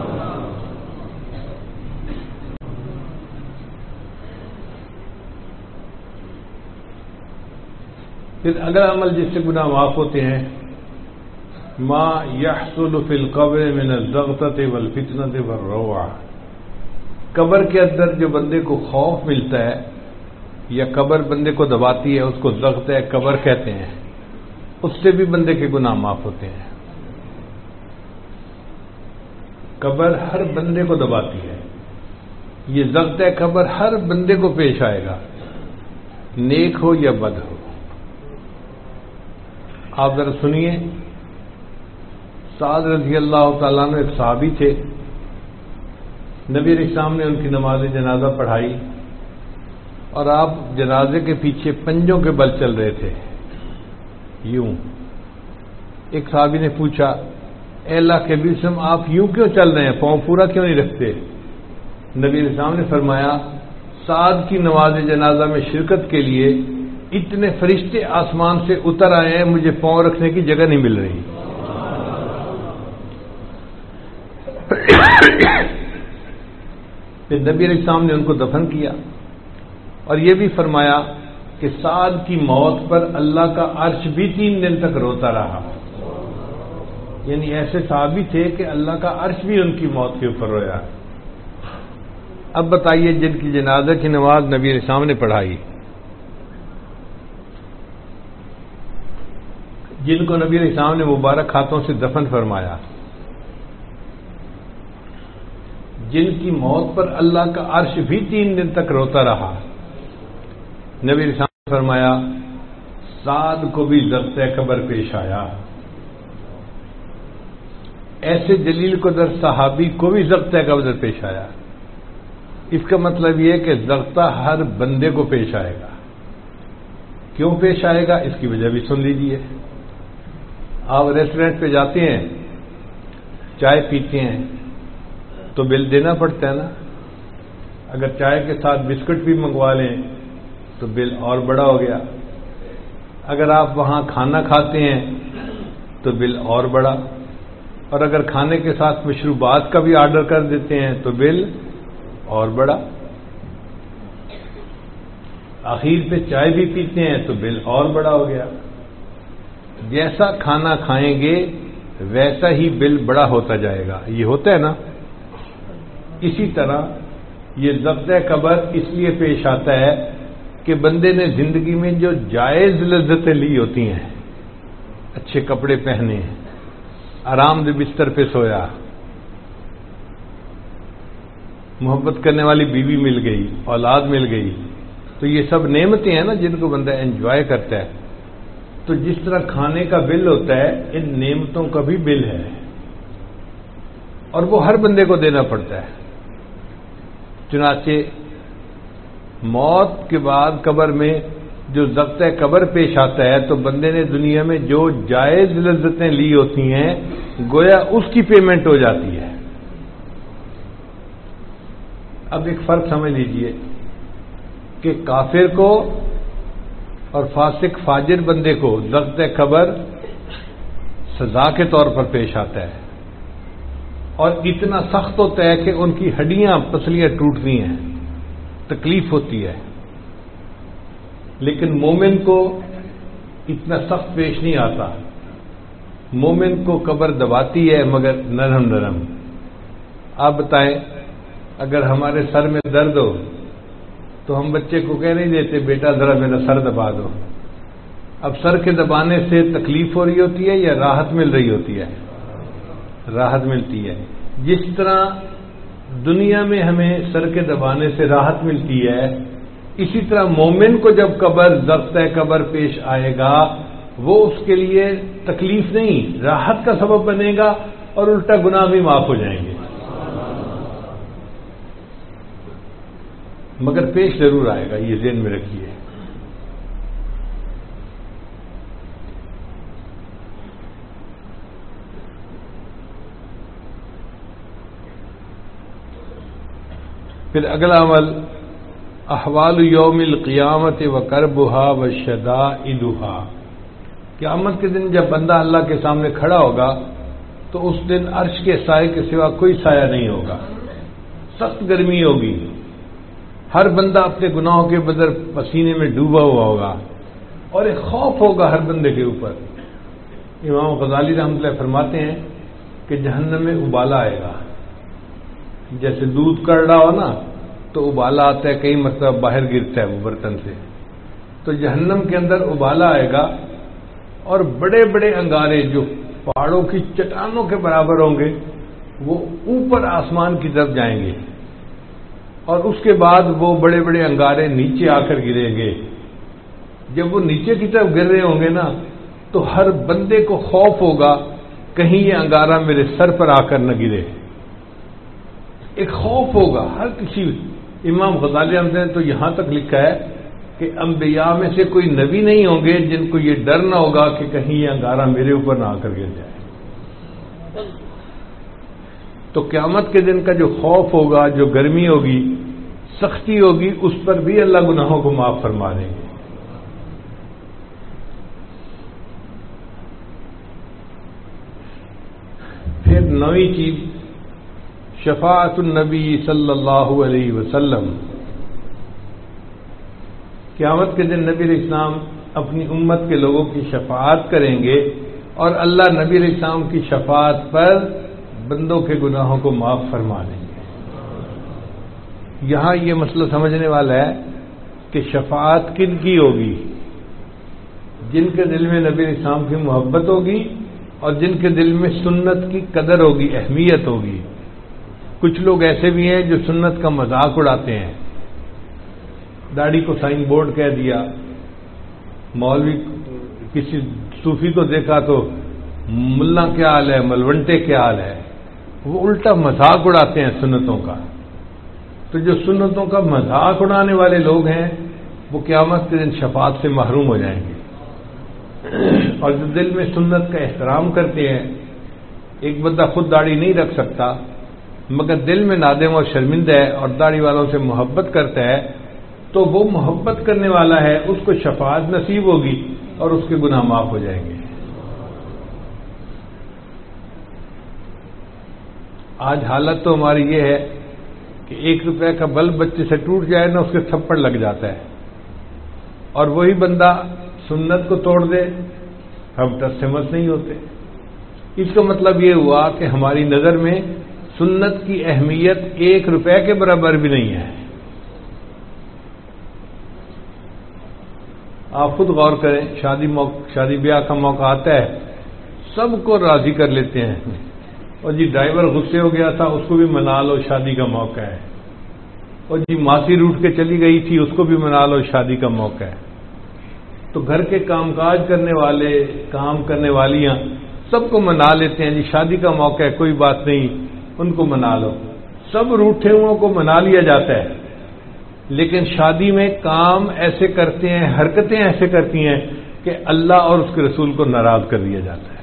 پھر اگلا عمل جس سے گناہ معاف ہوتے ہیں، ما يحصل في القبر من الضغطة والفتنة والروعة، قبر کے اندر جو بندے کو خوف ملتا ہے یا قبر بندے کو دباتی ہے، اس کو ضغط ہے قبر کہتے ہیں، اس سے بھی بندے کے گناہ معاف ہوتے ہیں۔ قبر ہر بندے کو دباتی ہے، یہ ضغط ہے قبر ہر بندے کو پیش آئے گا، نیک ہو یا بد ہو۔ آپ ذرا سنیے، سعد رضی اللہ تعالیٰ عنہ ایک صحابی تھے، نبی علیہ السلام نے ان کی نماز جنازہ پڑھائی اور آپ جنازے کے پیچھے پنجوں کے بل چل رہے تھے، یوں۔ ایک صحابی نے پوچھا، اے اللہ کے نبی صلی آپ یوں کیوں چل رہے ہیں، پاؤں پورا کیوں نہیں رکھتے؟ نبی علیہ السلام نے فرمایا، سعد کی نماز جنازہ میں شرکت کے لیے اتنے فرشتے آسمان سے اتر آئے ہیں، مجھے پاؤں رکھنے کی جگہ نہیں مل رہی۔ پھر نبی علیہ السلام نے ان کو دفن کیا اور یہ بھی فرمایا کہ سعد کی موت پر اللہ کا عرش بھی تین دن تک روتا رہا، یعنی ایسے صحابی تھے کہ اللہ کا عرش بھی ان کی موت کے اوپر رویا۔ اب بتائیے جن کی جنازہ کی نماز نبی علیہ السلام نے پڑھائی، جن کو نبی علیہ السلام نے مبارک ہاتھوں سے دفن فرمایا، جن کی موت پر اللہ کا عرش بھی تین دن تک روتا رہا، نبی علیہ السلام نے فرمایا سعد کو بھی ضغط قبر پیش آیا۔ ایسے جلیل قدر صحابی کو بھی ضغط قبر پیش آیا۔ اس کا مطلب یہ کہ ضغطہ ہر بندے کو پیش آئے گا۔ کیوں پیش آئے گا اس کی وجہ بھی سن لیجیے۔ آپ ریسٹورینٹ پہ جاتے ہیں، چائے پیتے ہیں تو بل دینا پڑتا ہے نا، اگر چائے کے ساتھ بسکٹ بھی منگوا لیں تو بل اور بڑا ہو گیا، اگر آپ وہاں کھانا کھاتے ہیں تو بل اور بڑا، اور اگر کھانے کے ساتھ مشروبات کا بھی آرڈر کر دیتے ہیں تو بل اور بڑا، آخر پہ چائے بھی پیتے ہیں تو بل اور بڑا ہو گیا۔ جیسا کھانا کھائیں گے ویسا ہی بل بڑا ہوتا جائے گا، یہ ہوتا ہے نا۔ اسی طرح یہ ضبط قبر اس لیے پیش آتا ہے کہ بندے نے زندگی میں جو جائز لذتیں لی ہوتی ہیں، اچھے کپڑے پہنے، آرام دہ بستر پہ سویا، محبت کرنے والی بیوی مل گئی، اولاد مل گئی، تو یہ سب نعمتیں ہیں نا جن کو بندہ انجوائے کرتا ہے۔ تو جس طرح کھانے کا بل ہوتا ہے، ان نعمتوں کا بھی بل ہے اور وہ ہر بندے کو دینا پڑتا ہے۔ چنانچہ موت کے بعد قبر میں جو ضبط قبر پیش آتا ہے تو بندے نے دنیا میں جو جائز لذتیں لی ہوتی ہیں گویا اس کی پیمنٹ ہو جاتی ہے۔ اب ایک فرق سمجھ لیجئے کہ کافر کو اور فاسق فاجر بندے کو ضبط قبر سزا کے طور پر پیش آتا ہے اور اتنا سخت ہوتا ہے کہ ان کی ہڈیاں پسلیاں ٹوٹتی ہیں، تکلیف ہوتی ہے، لیکن مومن کو اتنا سخت پیش نہیں آتا۔ مومن کو قبر دباتی ہے مگر نرم نرم۔ آپ بتائیں اگر ہمارے سر میں درد ہو تو ہم بچے کو کہہ نہیں دیتے بیٹا ذرا میرا سر دبا دو۔ اب سر کے دبانے سے تکلیف ہو رہی ہوتی ہے یا راحت مل رہی ہوتی ہے؟ راحت ملتی ہے۔ جس طرح دنیا میں ہمیں سر کے دبانے سے راحت ملتی ہے، اسی طرح مومن کو جب قبر ضبط قبر پیش آئے گا وہ اس کے لیے تکلیف نہیں راحت کا سبب بنے گا اور الٹا گناہ بھی معاف ہو جائیں گے، مگر پیش ضرور آئے گا، یہ ذہن میں رکھیے۔ پھر اگلا عمل احوال یوم القیامت و کربھا و شدائدھا، قیامت کے دن جب بندہ اللہ کے سامنے کھڑا ہوگا تو اس دن عرش کے سائے کے سوا کوئی سایہ نہیں ہوگا، سخت گرمی ہوگی، ہر بندہ اپنے گناہوں کے بدر پسینے میں ڈوبا ہوا ہوگا اور ایک خوف ہوگا ہر بندے کے اوپر۔ امام غزالی رحمۃ اللہ فرماتے ہیں کہ جہنم میں ابالا آئے گا، جیسے دودھ کڑ رہا ہو نا تو ابالا آتا ہے، کئی مرتبہ باہر گرتا ہے وہ برتن سے، تو جہنم کے اندر ابالا آئے گا اور بڑے بڑے انگارے جو پہاڑوں کی چٹانوں کے برابر ہوں گے وہ اوپر آسمان کی طرف جائیں گے اور اس کے بعد وہ بڑے بڑے انگارے نیچے آ کر گریں گے۔ جب وہ نیچے کی طرف گر رہے ہوں گے نا تو ہر بندے کو خوف ہوگا کہیں یہ انگارہ میرے سر پر آ کر نہ گرے، ایک خوف ہوگا ہر کسی۔ امام غزالی رحمۃ اللہ نے تو یہاں تک لکھا ہے کہ انبیاء میں سے کوئی نبی نہیں ہوں گے جن کو یہ ڈر نہ ہوگا کہ کہیں یہ انگارہ میرے اوپر نہ آ کر گر جائے۔ تو قیامت کے دن کا جو خوف ہوگا، جو گرمی ہوگی، سختی ہوگی، اس پر بھی اللہ گناہوں کو معاف فرما دیں گے۔ پھر نویں چیز شفاعت النبی صلی اللہ علیہ وسلم، قیامت کے دن نبی علیہ السلام اپنی امت کے لوگوں کی شفاعت کریں گے اور اللہ نبی علیہ السلام کی شفاعت پر بندوں کے گناہوں کو معاف فرما دیں گے۔ یہاں یہ مسئلہ سمجھنے والا ہے کہ شفاعت کن کی ہوگی؟ جن کے دل میں نبی علیہ السلام کی محبت ہوگی اور جن کے دل میں سنت کی قدر ہوگی، اہمیت ہوگی۔ کچھ لوگ ایسے بھی ہیں جو سنت کا مذاق اڑاتے ہیں، داڑھی کو سائن بورڈ کہہ دیا، مولوی کسی صوفی کو دیکھا تو ملا کیا حال ہے، ملونٹے کیا حال ہے، وہ الٹا مذاق اڑاتے ہیں سنتوں کا۔ تو جو سنتوں کا مذاق اڑانے والے لوگ ہیں وہ قیامت کے دن شفاعت سے محروم ہو جائیں گے، اور جو دل میں سنت کا احترام کرتے ہیں، ایک بندہ خود داڑھی نہیں رکھ سکتا مگر دل میں نادم اور شرمندہ ہے اور داڑھی والوں سے محبت کرتا ہے، تو وہ محبت کرنے والا ہے، اس کو شفاعت نصیب ہوگی اور اس کے گناہ معاف ہو جائیں گے۔ آج حالت تو ہماری یہ ہے کہ ایک روپے کا بلب بچے سے ٹوٹ جائے نا اس کے تھپڑ لگ جاتا ہے، اور وہی بندہ سنت کو توڑ دے ہم ٹس سے مس نہیں ہوتے۔ اس کا مطلب یہ ہوا کہ ہماری نظر میں سنت کی اہمیت ایک روپے کے برابر بھی نہیں ہے۔ آپ خود غور کریں، شادی موقع شادی بیاہ کا موقع آتا ہے، سب کو راضی کر لیتے ہیں، اور جی ڈرائیور غصے ہو گیا تھا اس کو بھی منا لو، شادی کا موقع ہے، اور جی ماسی روٹ کے چلی گئی تھی اس کو بھی منا لو، شادی کا موقع ہے۔ تو گھر کے کام کاج کرنے والے، کام کرنے والیاں سب کو منا لیتے ہیں، جی شادی کا موقع ہے کوئی بات نہیں ان کو منا لو، سب روٹھے ہوئوں کو منا لیا جاتا ہے۔ لیکن شادی میں کام ایسے کرتے ہیں، حرکتیں ایسے کرتی ہیں کہ اللہ اور اس کے رسول کو ناراض کر دیا جاتا ہے۔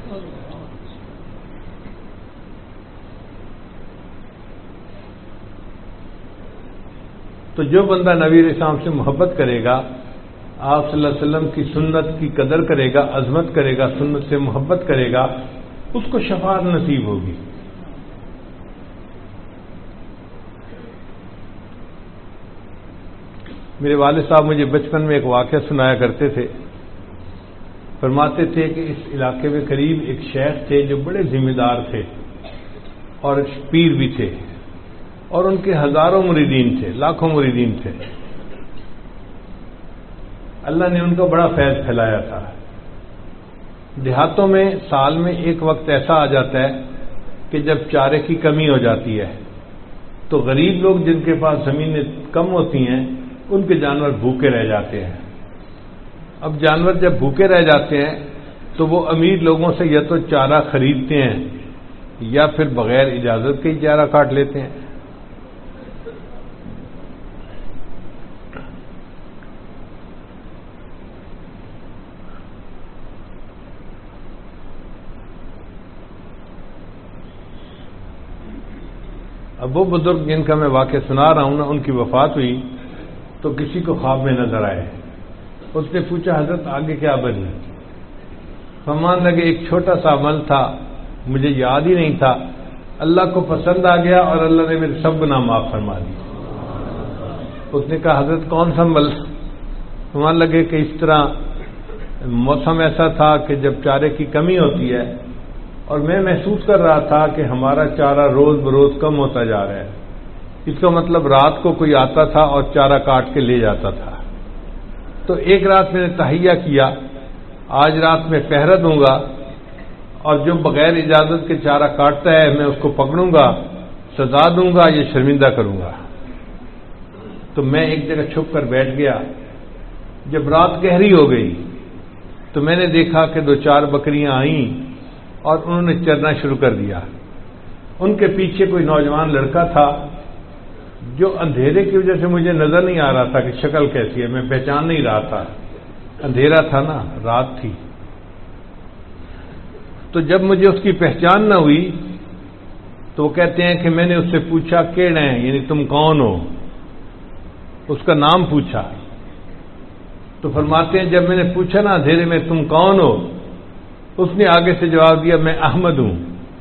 تو جو بندہ نبی علیہ السلام سے محبت کرے گا، آپ صلی اللہ علیہ وسلم کی سنت کی قدر کرے گا، عظمت کرے گا، سنت سے محبت کرے گا، اس کو شفاعت نصیب ہوگی۔ میرے والد صاحب مجھے بچپن میں ایک واقعہ سنایا کرتے تھے، فرماتے تھے کہ اس علاقے میں قریب ایک شیخ تھے جو بڑے ذمہ دار تھے اور پیر بھی تھے، اور ان کے ہزاروں مریدین تھے، لاکھوں مریدین تھے۔ اللہ نے ان کا بڑا فیض پھیلایا تھا۔ دیہاتوں میں سال میں ایک وقت ایسا آ جاتا ہے کہ جب چارے کی کمی ہو جاتی ہے، تو غریب لوگ جن کے پاس زمینیں کم ہوتی ہیں ان کے جانور بھوکے رہ جاتے ہیں. اب جانور جب بھوکے رہ جاتے ہیں تو وہ امیر لوگوں سے یا تو چارہ خریدتے ہیں یا پھر بغیر اجازت کے ہی چارہ کاٹ لیتے ہیں. اب وہ بزرگ جن کا میں واقعہ سنا رہا ہوں نا، ان کی وفات ہوئی تو کسی کو خواب میں نظر آئے. اس نے پوچھا حضرت آگے کیا بنی؟ فرمان لگے ایک چھوٹا سا عمل تھا، مجھے یاد ہی نہیں تھا، اللہ کو پسند آ گیا اور اللہ نے میرے سب گناہ معاف فرما دیے. اس نے کہا حضرت کون سا عمل؟ فرمان لگے کہ اس طرح موسم ایسا تھا کہ جب چارے کی کمی ہوتی ہے اور میں محسوس کر رہا تھا کہ ہمارا چارہ روز بروز کم ہوتا جا رہا ہے. اس کا مطلب رات کو کوئی آتا تھا اور چارہ کاٹ کے لے جاتا تھا. تو ایک رات میں نے تہیہ کیا، آج رات میں پہرا دوں گا اور جو بغیر اجازت کے چارہ کاٹتا ہے میں اس کو پکڑوں گا، سزا دوں گا، یہ شرمندہ کروں گا. تو میں ایک جگہ چھپ کر بیٹھ گیا. جب رات گہری ہو گئی تو میں نے دیکھا کہ دو چار بکریاں آئیں اور انہوں نے چرنا شروع کر دیا. ان کے پیچھے کوئی نوجوان لڑکا تھا جو اندھیرے کی وجہ سے مجھے نظر نہیں آ رہا تھا کہ شکل کیسی ہے، میں پہچان نہیں رہا تھا، اندھیرا تھا نا، رات تھی. تو جب مجھے اس کی پہچان نہ ہوئی تو وہ کہتے ہیں کہ میں نے اس سے پوچھا کیڑے ہیں، یعنی تم کون ہو، اس کا نام پوچھا. تو فرماتے ہیں جب میں نے پوچھا نا اندھیرے میں تم کون ہو، اس نے آگے سے جواب دیا میں احمد ہوں.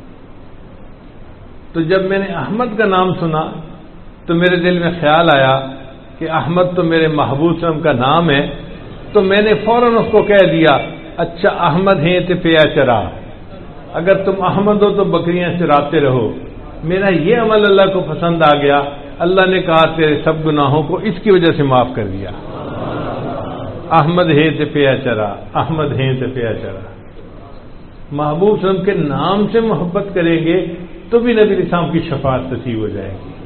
تو جب میں نے احمد کا نام سنا تو میرے دل میں خیال آیا کہ احمد تو میرے محبوب صلی اللہ علیہ وسلم کا نام ہے. تو میں نے فوراً اس کو کہہ دیا اچھا احمد ہیں تو پیا چرا، اگر تم احمد ہو تو بکریاں چراتے رہو. میرا یہ عمل اللہ کو پسند آ گیا، اللہ نے کہا تیرے سب گناہوں کو اس کی وجہ سے معاف کر دیا. احمد ہے تو پیا چرا، احمد ہیں تو پیا چرا. محبوب صلی اللہ علیہ وسلم کے نام سے محبت کریں گے تو بھی نبی اسلام کی شفاعت نصیب ہو جائے گی.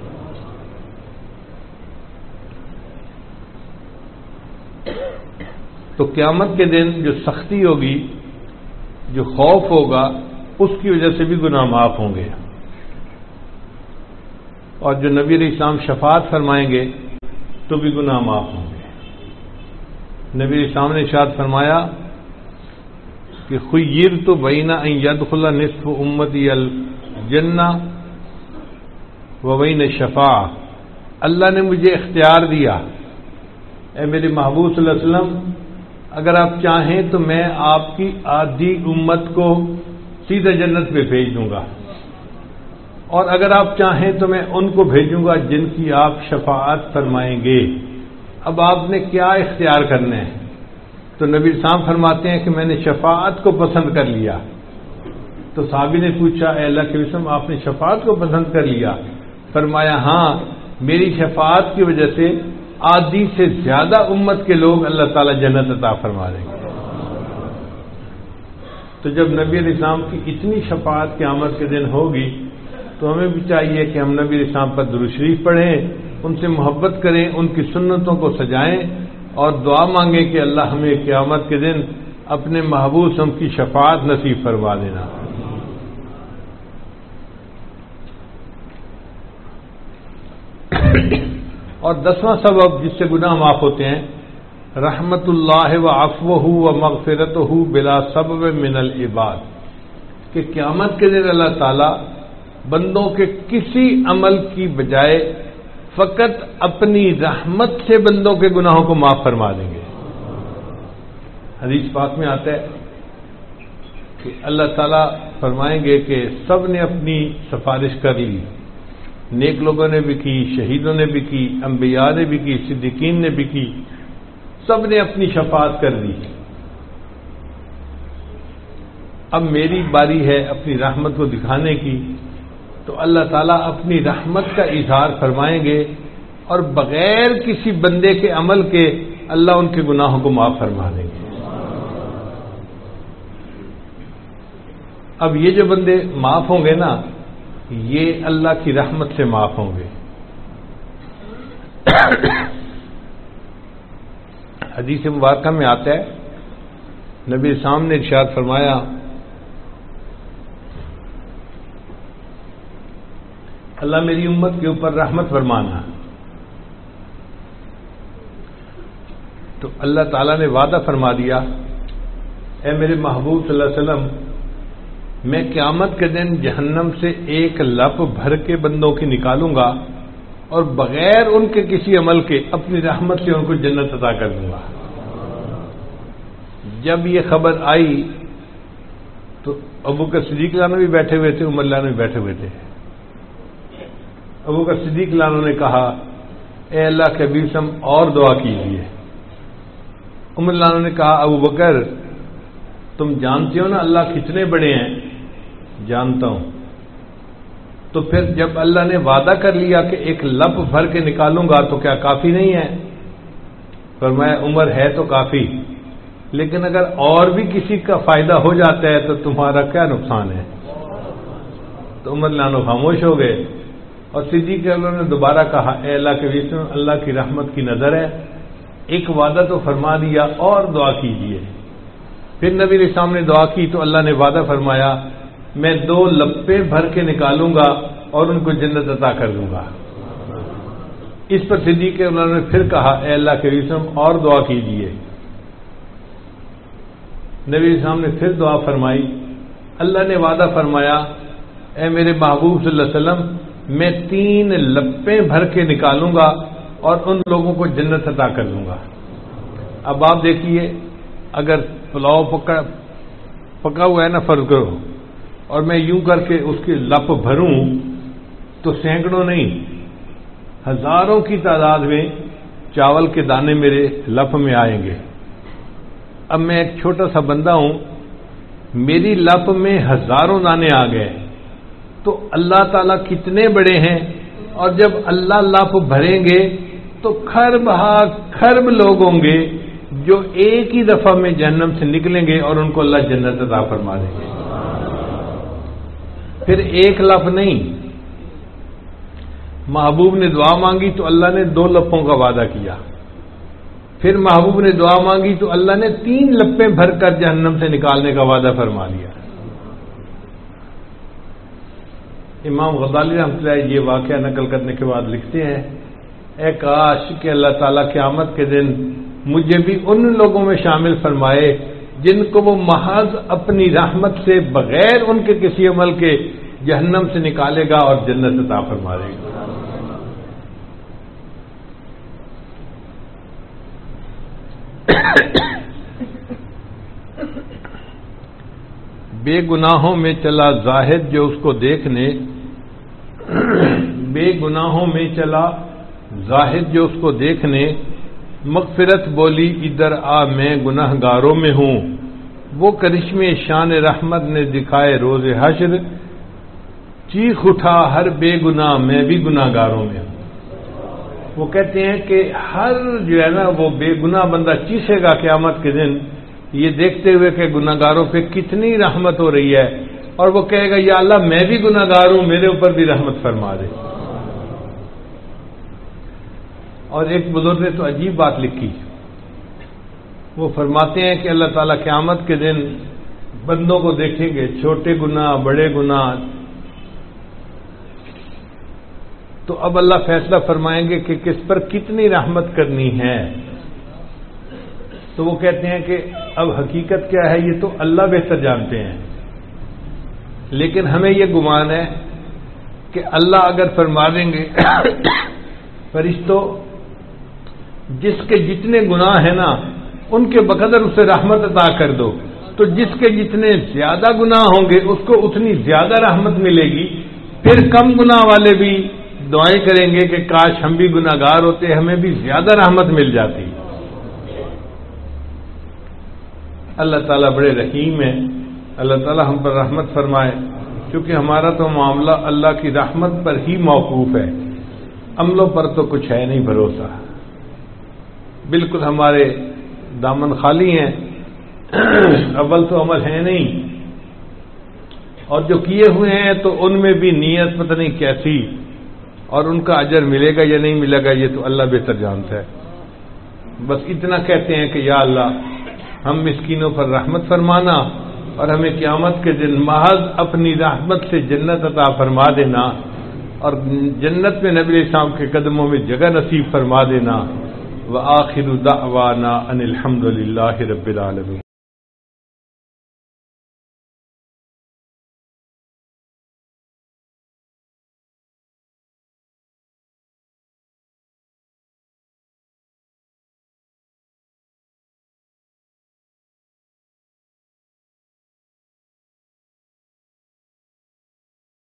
تو قیامت کے دن جو سختی ہوگی، جو خوف ہوگا، اس کی وجہ سے بھی گناہ معاف ہوں گے. اور جو نبی علیہ السلام شفاعت فرمائیں گے تو بھی گناہ معاف ہوں گے. نبی علیہ السلام نے ارشاد فرمایا کہ خیرت بین ان یدخل نصف امتی الجنہ و بین الشفاعہ، اللہ نے مجھے اختیار دیا، اے میرے محبوب صلی اللہ علیہ وسلم اگر آپ چاہیں تو میں آپ کی آدھی امت کو سیدھے جنت پہ بھیج دوں گا، اور اگر آپ چاہیں تو میں ان کو بھیجوں گا جن کی آپ شفاعت فرمائیں گے. اب آپ نے کیا اختیار کرنا ہے؟ تو نبی صاحب فرماتے ہیں کہ میں نے شفاعت کو پسند کر لیا. تو صحابی نے پوچھا اے اللہ کے رسول آپ نے شفاعت کو پسند کر لیا؟ فرمایا ہاں، میری شفاعت کی وجہ سے آدھی سے زیادہ امت کے لوگ اللہ تعالی جنت عطا فرما دیں گے. تو جب نبی علیہ السلام کی اتنی شفاعت قیامت کے دن ہوگی تو ہمیں بھی چاہیے کہ ہم نبی علیہ السلام پر درود شریف پڑھیں، ان سے محبت کریں، ان کی سنتوں کو سجائیں اور دعا مانگیں کہ اللہ ہمیں قیامت کے دن اپنے محبوب ہم کی شفاعت نصیب فرما دینا. اور دسواں سبب جس سے گناہ معاف ہوتے ہیں، رحمت اللہ و عفوہ و مغفرتہ بلا سبب من العباد، کہ قیامت کے دن اللہ تعالی بندوں کے کسی عمل کی بجائے فقط اپنی رحمت سے بندوں کے گناہوں کو معاف فرما دیں گے. حدیث پاک میں آتا ہے کہ اللہ تعالیٰ فرمائیں گے کہ سب نے اپنی سفارش کر لی، نیک لوگوں نے بھی کی، شہیدوں نے بھی کی، انبیاء نے بھی کی، صدیقین نے بھی کی، سب نے اپنی شفاعت کر دی. اب میری باری ہے اپنی رحمت کو دکھانے کی. تو اللہ تعالیٰ اپنی رحمت کا اظہار فرمائیں گے اور بغیر کسی بندے کے عمل کے اللہ ان کے گناہوں کو معاف فرما دیں گے. اب یہ جو بندے معاف ہوں گے نا، یہ اللہ کی رحمت سے معاف ہوں گے. حدیث مبارکہ میں آتا ہے نبی اسلام نے ارشاد فرمایا اللہ میری امت کے اوپر رحمت فرمانا، تو اللہ تعالیٰ نے وعدہ فرما دیا اے میرے محبوب صلی اللہ علیہ وسلم میں قیامت کے دن جہنم سے ایک لپ بھر کے بندوں کی نکالوں گا اور بغیر ان کے کسی عمل کے اپنی رحمت سے ان کو جنت عطا کر دوں گا۔ جب یہ خبر آئی تو ابو بکر صدیق لانا بھی بیٹھے ہوئے تھے، عمر لانا بھی بیٹھے ہوئے تھے۔ ابو بکر صدیق لانا نے کہا اے اللہ کے حبیب ہم اور دعا کیجیے۔ عمر لانا نے کہا ابو بکر تم جانتے ہو نا اللہ کتنے بڑے ہیں؟ جانتا ہوں۔ تو پھر جب اللہ نے وعدہ کر لیا کہ ایک لپ بھر کے نکالوں گا تو کیا کافی نہیں ہے؟ فرمایا عمر ہے تو کافی، لیکن اگر اور بھی کسی کا فائدہ ہو جاتا ہے تو تمہارا کیا نقصان ہے؟ تو عمر لانو خاموش ہو گئے اور صدیق اکبر نے دوبارہ کہا اے اللہ کے وسلم اللہ کی رحمت کی نظر ہے، ایک وعدہ تو فرما دیا اور دعا کیجیے۔ پھر نبی علیہ السلام نے دعا کی تو اللہ نے وعدہ فرمایا میں دو لپے بھر کے نکالوں گا اور ان کو جنت عطا کر دوں گا۔ اس پر صدیق اکبر نے پھر کہا اے اللہ کے وسلم اور دعا کیجیے۔ نبی علیہ السلام نے پھر دعا فرمائی، اللہ نے وعدہ فرمایا اے میرے محبوب صلی اللہ علیہ وسلم میں تین لپیں بھر کے نکالوں گا اور ان لوگوں کو جنت عطا کر دوں گا۔ اب آپ دیکھیے اگر پلاؤ پکا پکا ہوا ہے نا فرض کرو اور میں یوں کر کے اس کی لپ بھروں تو سینکڑوں نہیں ہزاروں کی تعداد میں چاول کے دانے میرے لپ میں آئیں گے۔ اب میں ایک چھوٹا سا بندہ ہوں، میری لپ میں ہزاروں دانے آ گئے تو اللہ تعالیٰ کتنے بڑے ہیں، اور جب اللہ لپ بھریں گے تو خرب ہا خرب لوگ ہوں گے جو ایک ہی دفعہ میں جہنم سے نکلیں گے اور ان کو اللہ جنت عطا فرما دیں گے۔ پھر ایک لپ نہیں، محبوب نے دعا مانگی تو اللہ نے دو لپوں کا وعدہ کیا، پھر محبوب نے دعا مانگی تو اللہ نے تین لپیں بھر کر جہنم سے نکالنے کا وعدہ فرما لیا۔ امام غزالی رحمۃ اللہ علیہ یہ واقعہ نقل کرنے کے بعد لکھتے ہیں اے کاش کہ اللہ تعالیٰ قیامت کے دن مجھے بھی ان لوگوں میں شامل فرمائے جن کو وہ محض اپنی رحمت سے بغیر ان کے کسی عمل کے جہنم سے نکالے گا اور جنت عطا فرما دے گا۔ بے گناہوں میں چلا زاہد جو اس کو دیکھنے بے گناہوں میں چلا زاہد جو اس کو دیکھنے مغفرت بولی ادھر آ میں گناہ گاروں میں ہوں، وہ کرشمے شان رحمت نے دکھائے روز حشر چیخ اٹھا ہر بے گناہ میں بھی گناہ گاروں میں ہوں۔ وہ کہتے ہیں کہ ہر جو ہے نا وہ بے گناہ بندہ چیخے گا قیامت کے دن یہ دیکھتے ہوئے کہ گناہ گاروں پہ کتنی رحمت ہو رہی ہے، اور وہ کہے گا یا اللہ میں بھی گناہ گار ہوں میرے اوپر بھی رحمت فرما دے۔ اور ایک بزرگ نے تو عجیب بات لکھی، وہ فرماتے ہیں کہ اللہ تعالیٰ قیامت کے دن بندوں کو دیکھیں گے چھوٹے گناہ بڑے گناہ، تو اب اللہ فیصلہ فرمائیں گے کہ کس پر کتنی رحمت کرنی ہے۔ تو وہ کہتے ہیں کہ اب حقیقت کیا ہے یہ تو اللہ بہتر جانتے ہیں، لیکن ہمیں یہ گمان ہے کہ اللہ اگر فرما دیں گے فرشتوں جس کے جتنے گناہ ہیں نا ان کے بقدر اسے رحمت عطا کر دو، تو جس کے جتنے زیادہ گناہ ہوں گے اس کو اتنی زیادہ رحمت ملے گی۔ پھر کم گناہ والے بھی دعائیں کریں گے کہ کاش ہم بھی گناہ گار ہوتے ہمیں بھی زیادہ رحمت مل جاتی۔ اللہ تعالیٰ بڑے رحیم ہیں، اللہ تعالیٰ ہم پر رحمت فرمائے، کیونکہ ہمارا تو معاملہ اللہ کی رحمت پر ہی موقوف ہے، عملوں پر تو کچھ ہے نہیں بھروسہ، بالکل ہمارے دامن خالی ہیں، اول تو عمل ہے نہیں، اور جو کیے ہوئے ہیں تو ان میں بھی نیت پتہ نہیں کیسی، اور ان کا اجر ملے گا یا نہیں ملے گا یہ تو اللہ بہتر جانتا ہے. بس اتنا کہتے ہیں کہ یا اللہ ہم مسکینوں پر رحمت فرمانا اور ہمیں قیامت کے دن محض اپنی رحمت سے جنت عطا فرما دینا اور جنت میں نبی علیہ السلام کے قدموں میں جگہ نصیب فرما دینا. وآخر دعوانا ان الحمد للہ رب العالمین.